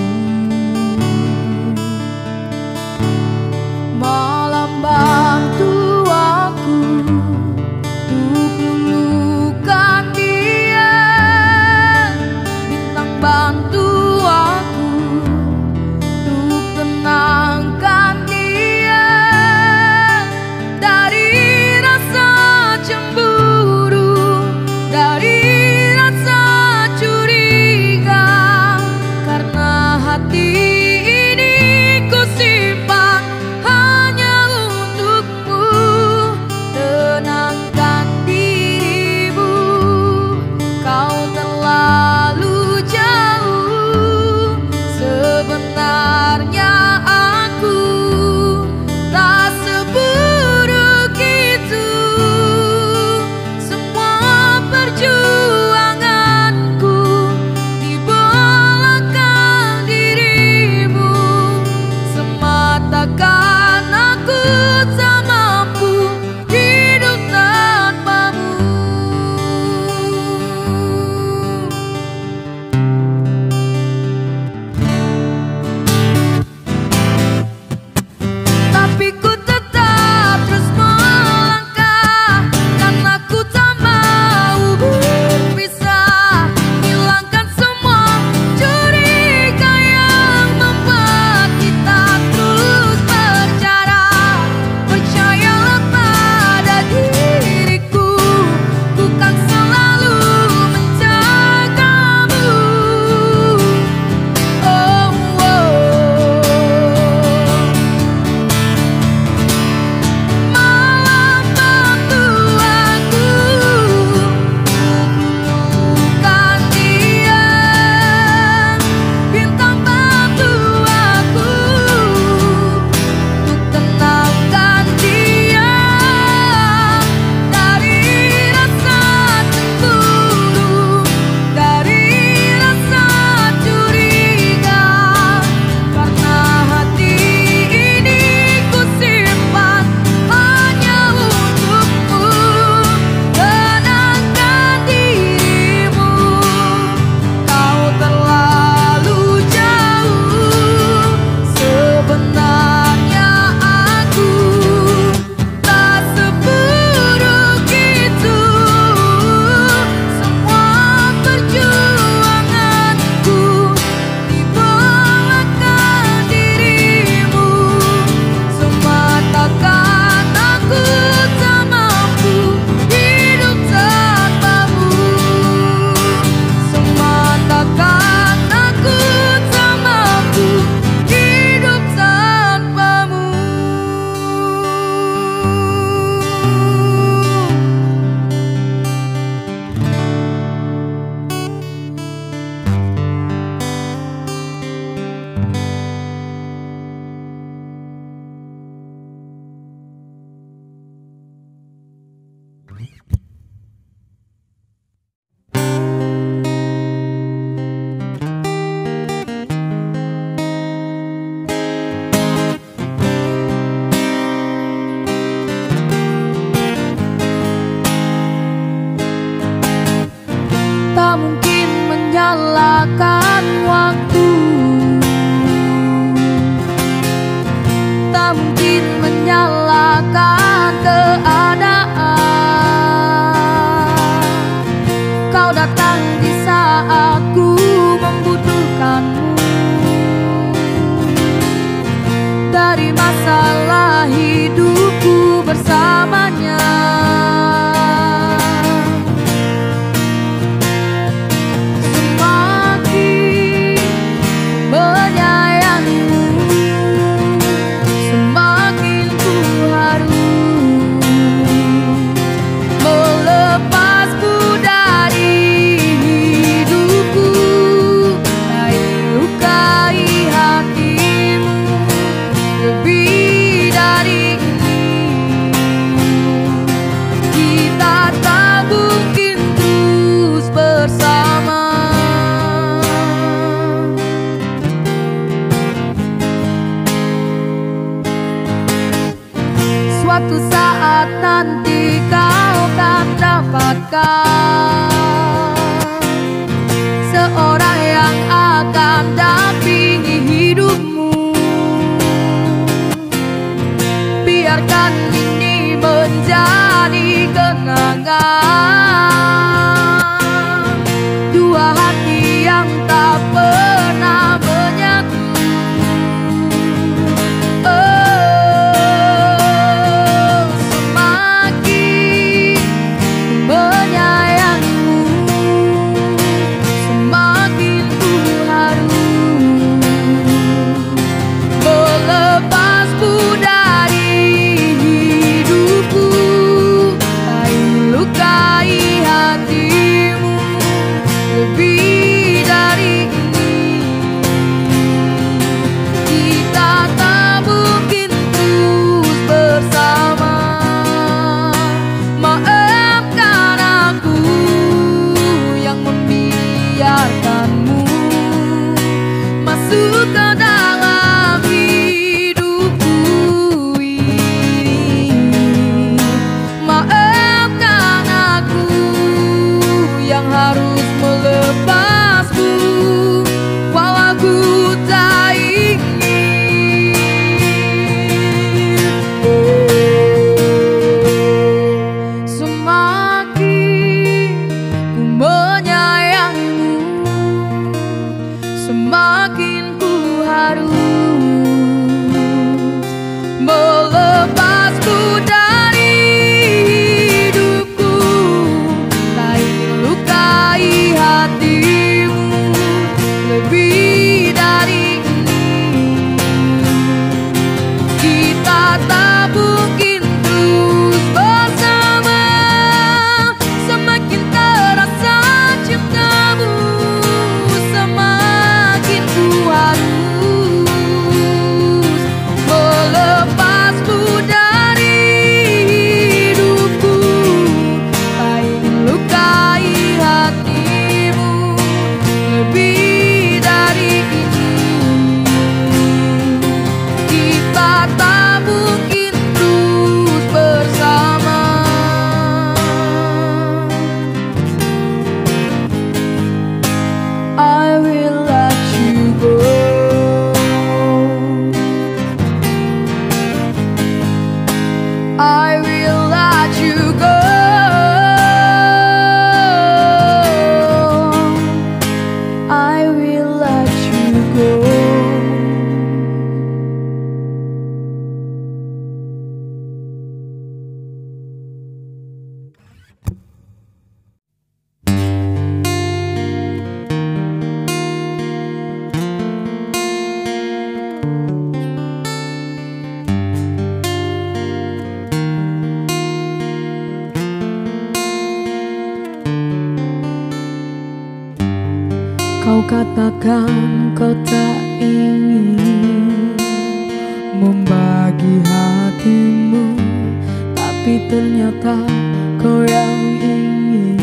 Malam bantu aku untuk luluhkan dia, bintang bantu aku untuk tenangkan dia. bayangkan seorang yang akan dampingi hidupmu. Biarkan ini menjadi kenangan dua hati yang tak pernah menyatu. Oh, semakin menyayangmu, semakin ku harus melepasmu dari hidupku. Tak lukai hatimu lebih dari ini. Kita tak mungkin terus bersama. Maafkan aku yang membiarkanmu masuk ke dalam hidupku ini. Maafkan aku yang harus melepasmu walau aku tak ingin. Semakin ku menyayangmu, semakin ku harus melepasmu dari hidupku. Tak ingin lukai hatimu lebih dari ini. Kita tak mungkin terus bersama. Semakin terasa cintamu, semakin ku harus melepasmu dari hidupku. Tak ingin lukai hatimu lebih dari ini. Kita tak mungkin terus bersama. I will let you go. I will let you go. I will let you go. Kau katakan kau tak ingin membagi hatimu, tapi ternyata kau yang ingin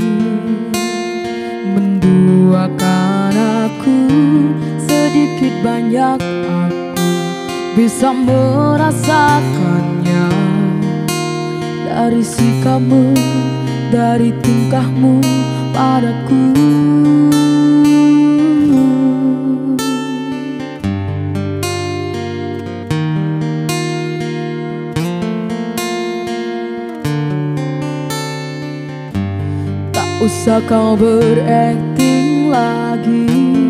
menduakan aku. Sedikit banyak aku bisa merasakannya dari sikapmu, dari tingkahmu padaku. Usah kau berakting lagi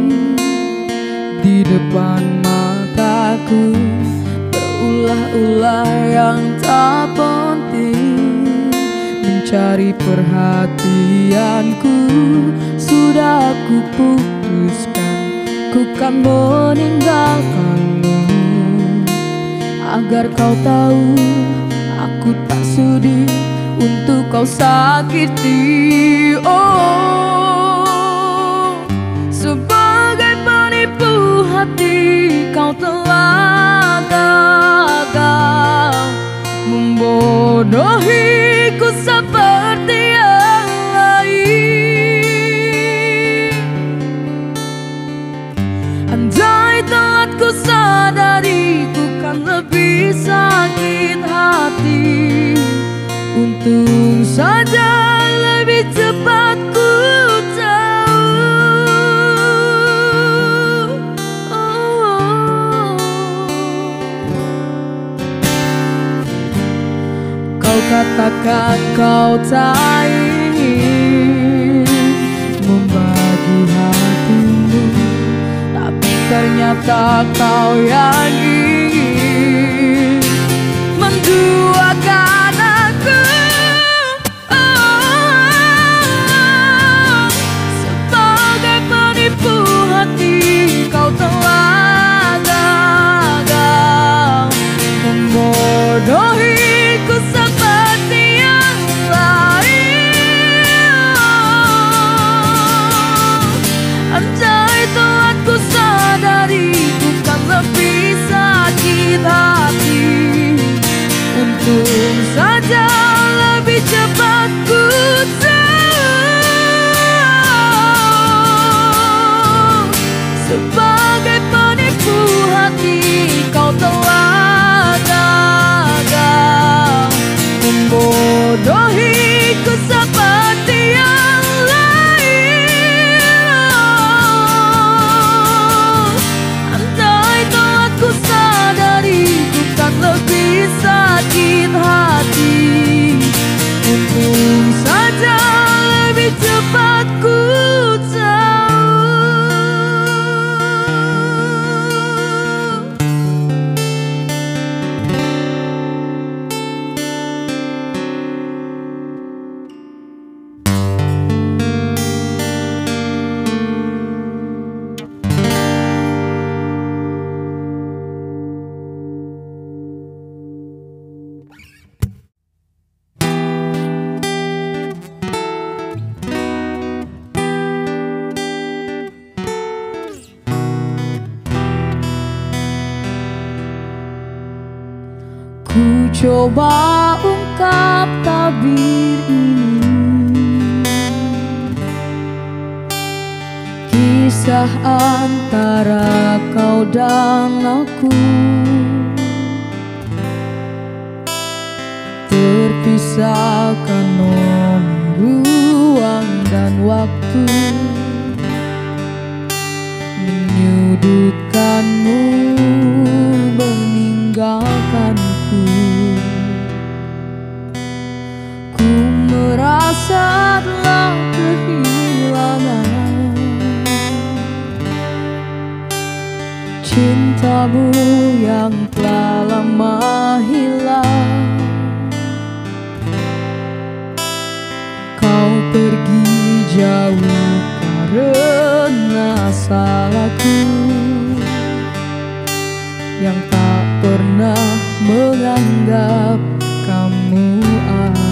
di depan mataku, berulah-ulah yang tak penting, mencari perhatianku. Sudah aku putuskan, ku kan meninggalkanmu, agar kau tahu aku tak sudi untuk kau sakiti. Oh, sebagai penipu hati kau telah gagal membodohiku seperti yang lain. Andai telah ku sadari, ku kan lebih sakit hati. Untung saja lebih cepat kau tak ingin membagi hatimu, tapi ternyata kau yang ingin menduakan aku. Oh, sebagai penipu hati kau telah gagal membodohiku seperti yang lain. Andai telah ku sadari bukan lebih sakit hati, untung saja lebih cepat ku tahu. Sebagai penipu hati kau telah gagal membodohiku seperti yang lain. Andai telah ku sadari bukan lebih sakit hati, untung saja lebih cepat ku tahu. Ku coba ungkap tabir ini, kisah antara kau dan aku, terpisahkan nomor ruang dan waktu, menyudutkanmu meninggalkanku. Ku merasa telah kehilangan cintamu yang telah lama hilang. Kau pergi jauh karena salahku yang tak pernah menganggap kamu ada.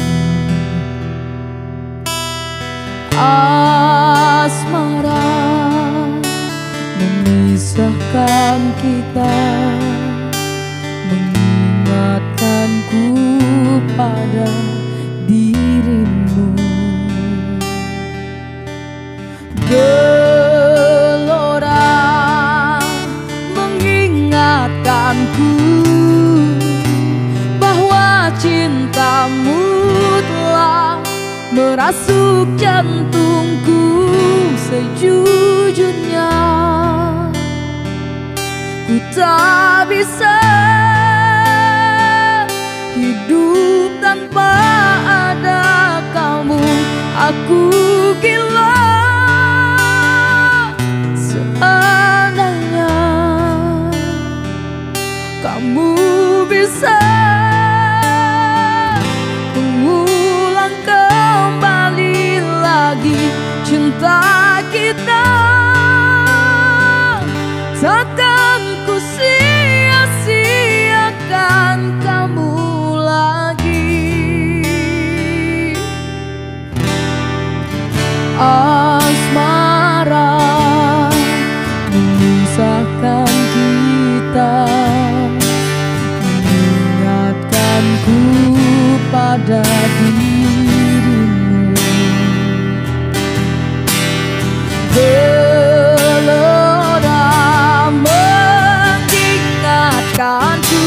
Asmara memisahkan kita, mengingatkanku pada dirimu. Gelora mengingatkanku bahwa cintamu telah merasuk jantungku sejujurnya. Ku tak bisa hidup tanpa ada kamu. Aku gila seandainya kamu bisa mengulang kembali lagi cinta kita. Takkan ku sia-siakan kamu lagi. Asmara memisahkan kita, mengingatkanku pada dirimu. Gelora mengingatkanku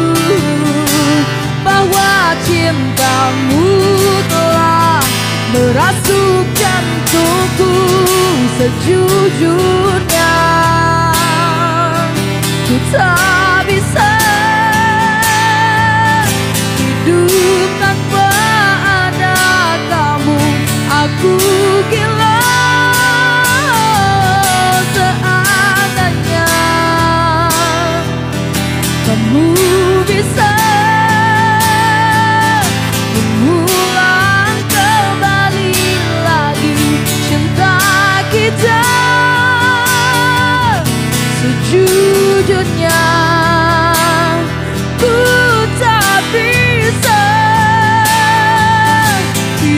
bahwa cintamu telah merasuk jantungku sejujurnya. Ku tak bisa hidup tanpa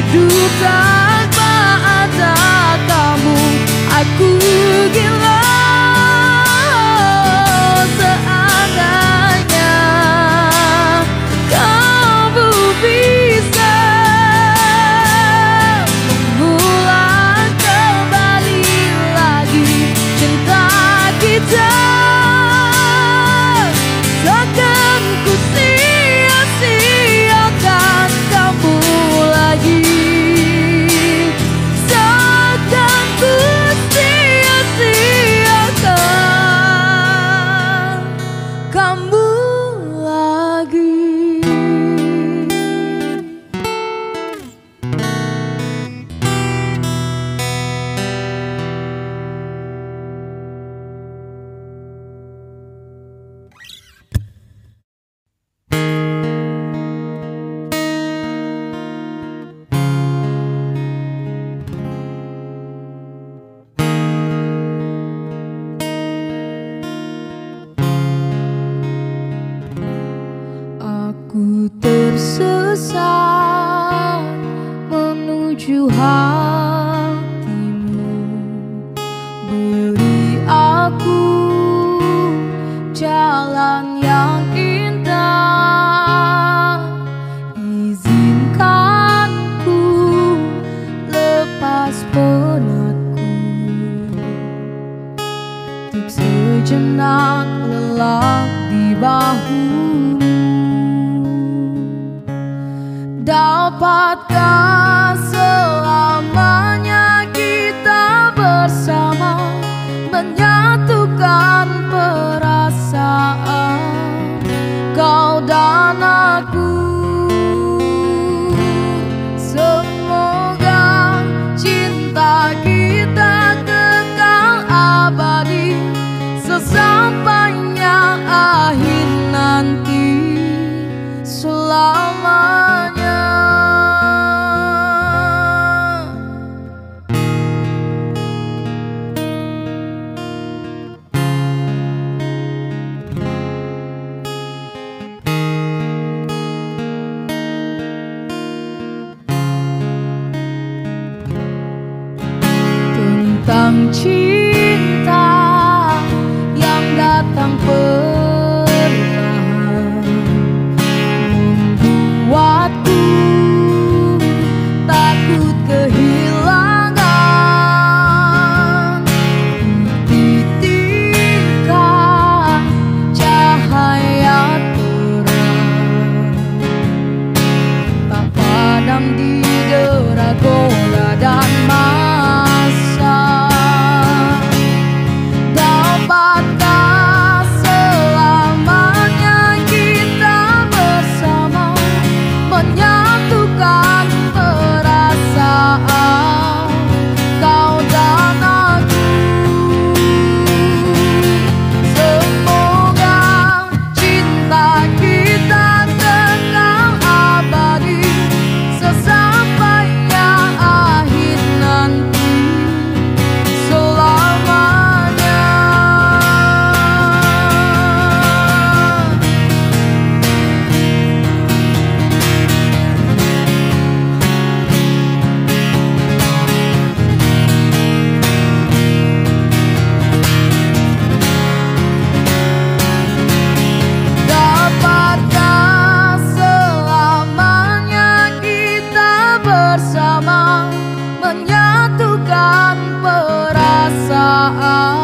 hidup tanpa ada kamu. Aku gila seandainya kamu bisa mengulang kembali lagi cinta kita. Takkan ku sia-siakan kamu lagi. Takkan ku sia-siakan kamu lagi. Aku tersesat menuju hatimu. Beri aku jalan yang indah. Izinkan ku lepas penatku. Untuk sejenak lelap di bahu. Dapatkah selamanya kita bersama, menyatukan perasaan kau dan aku. Semoga cinta kita kekal abadi sesampainya akhir nanti, selamanya. Tentang cinta yang datang perlahan, membuatku takut kehilangan. Titikkan cahaya terang, tak padam di dera goda dan masa. Dapatkah selamanya kita bersama, menyatukan perasaan kau dan aku. Semoga cinta kita kekal abadi sesampainya akhir nanti, selamanya. Dapatkah selamanya kita bersama, menyatukan perasaan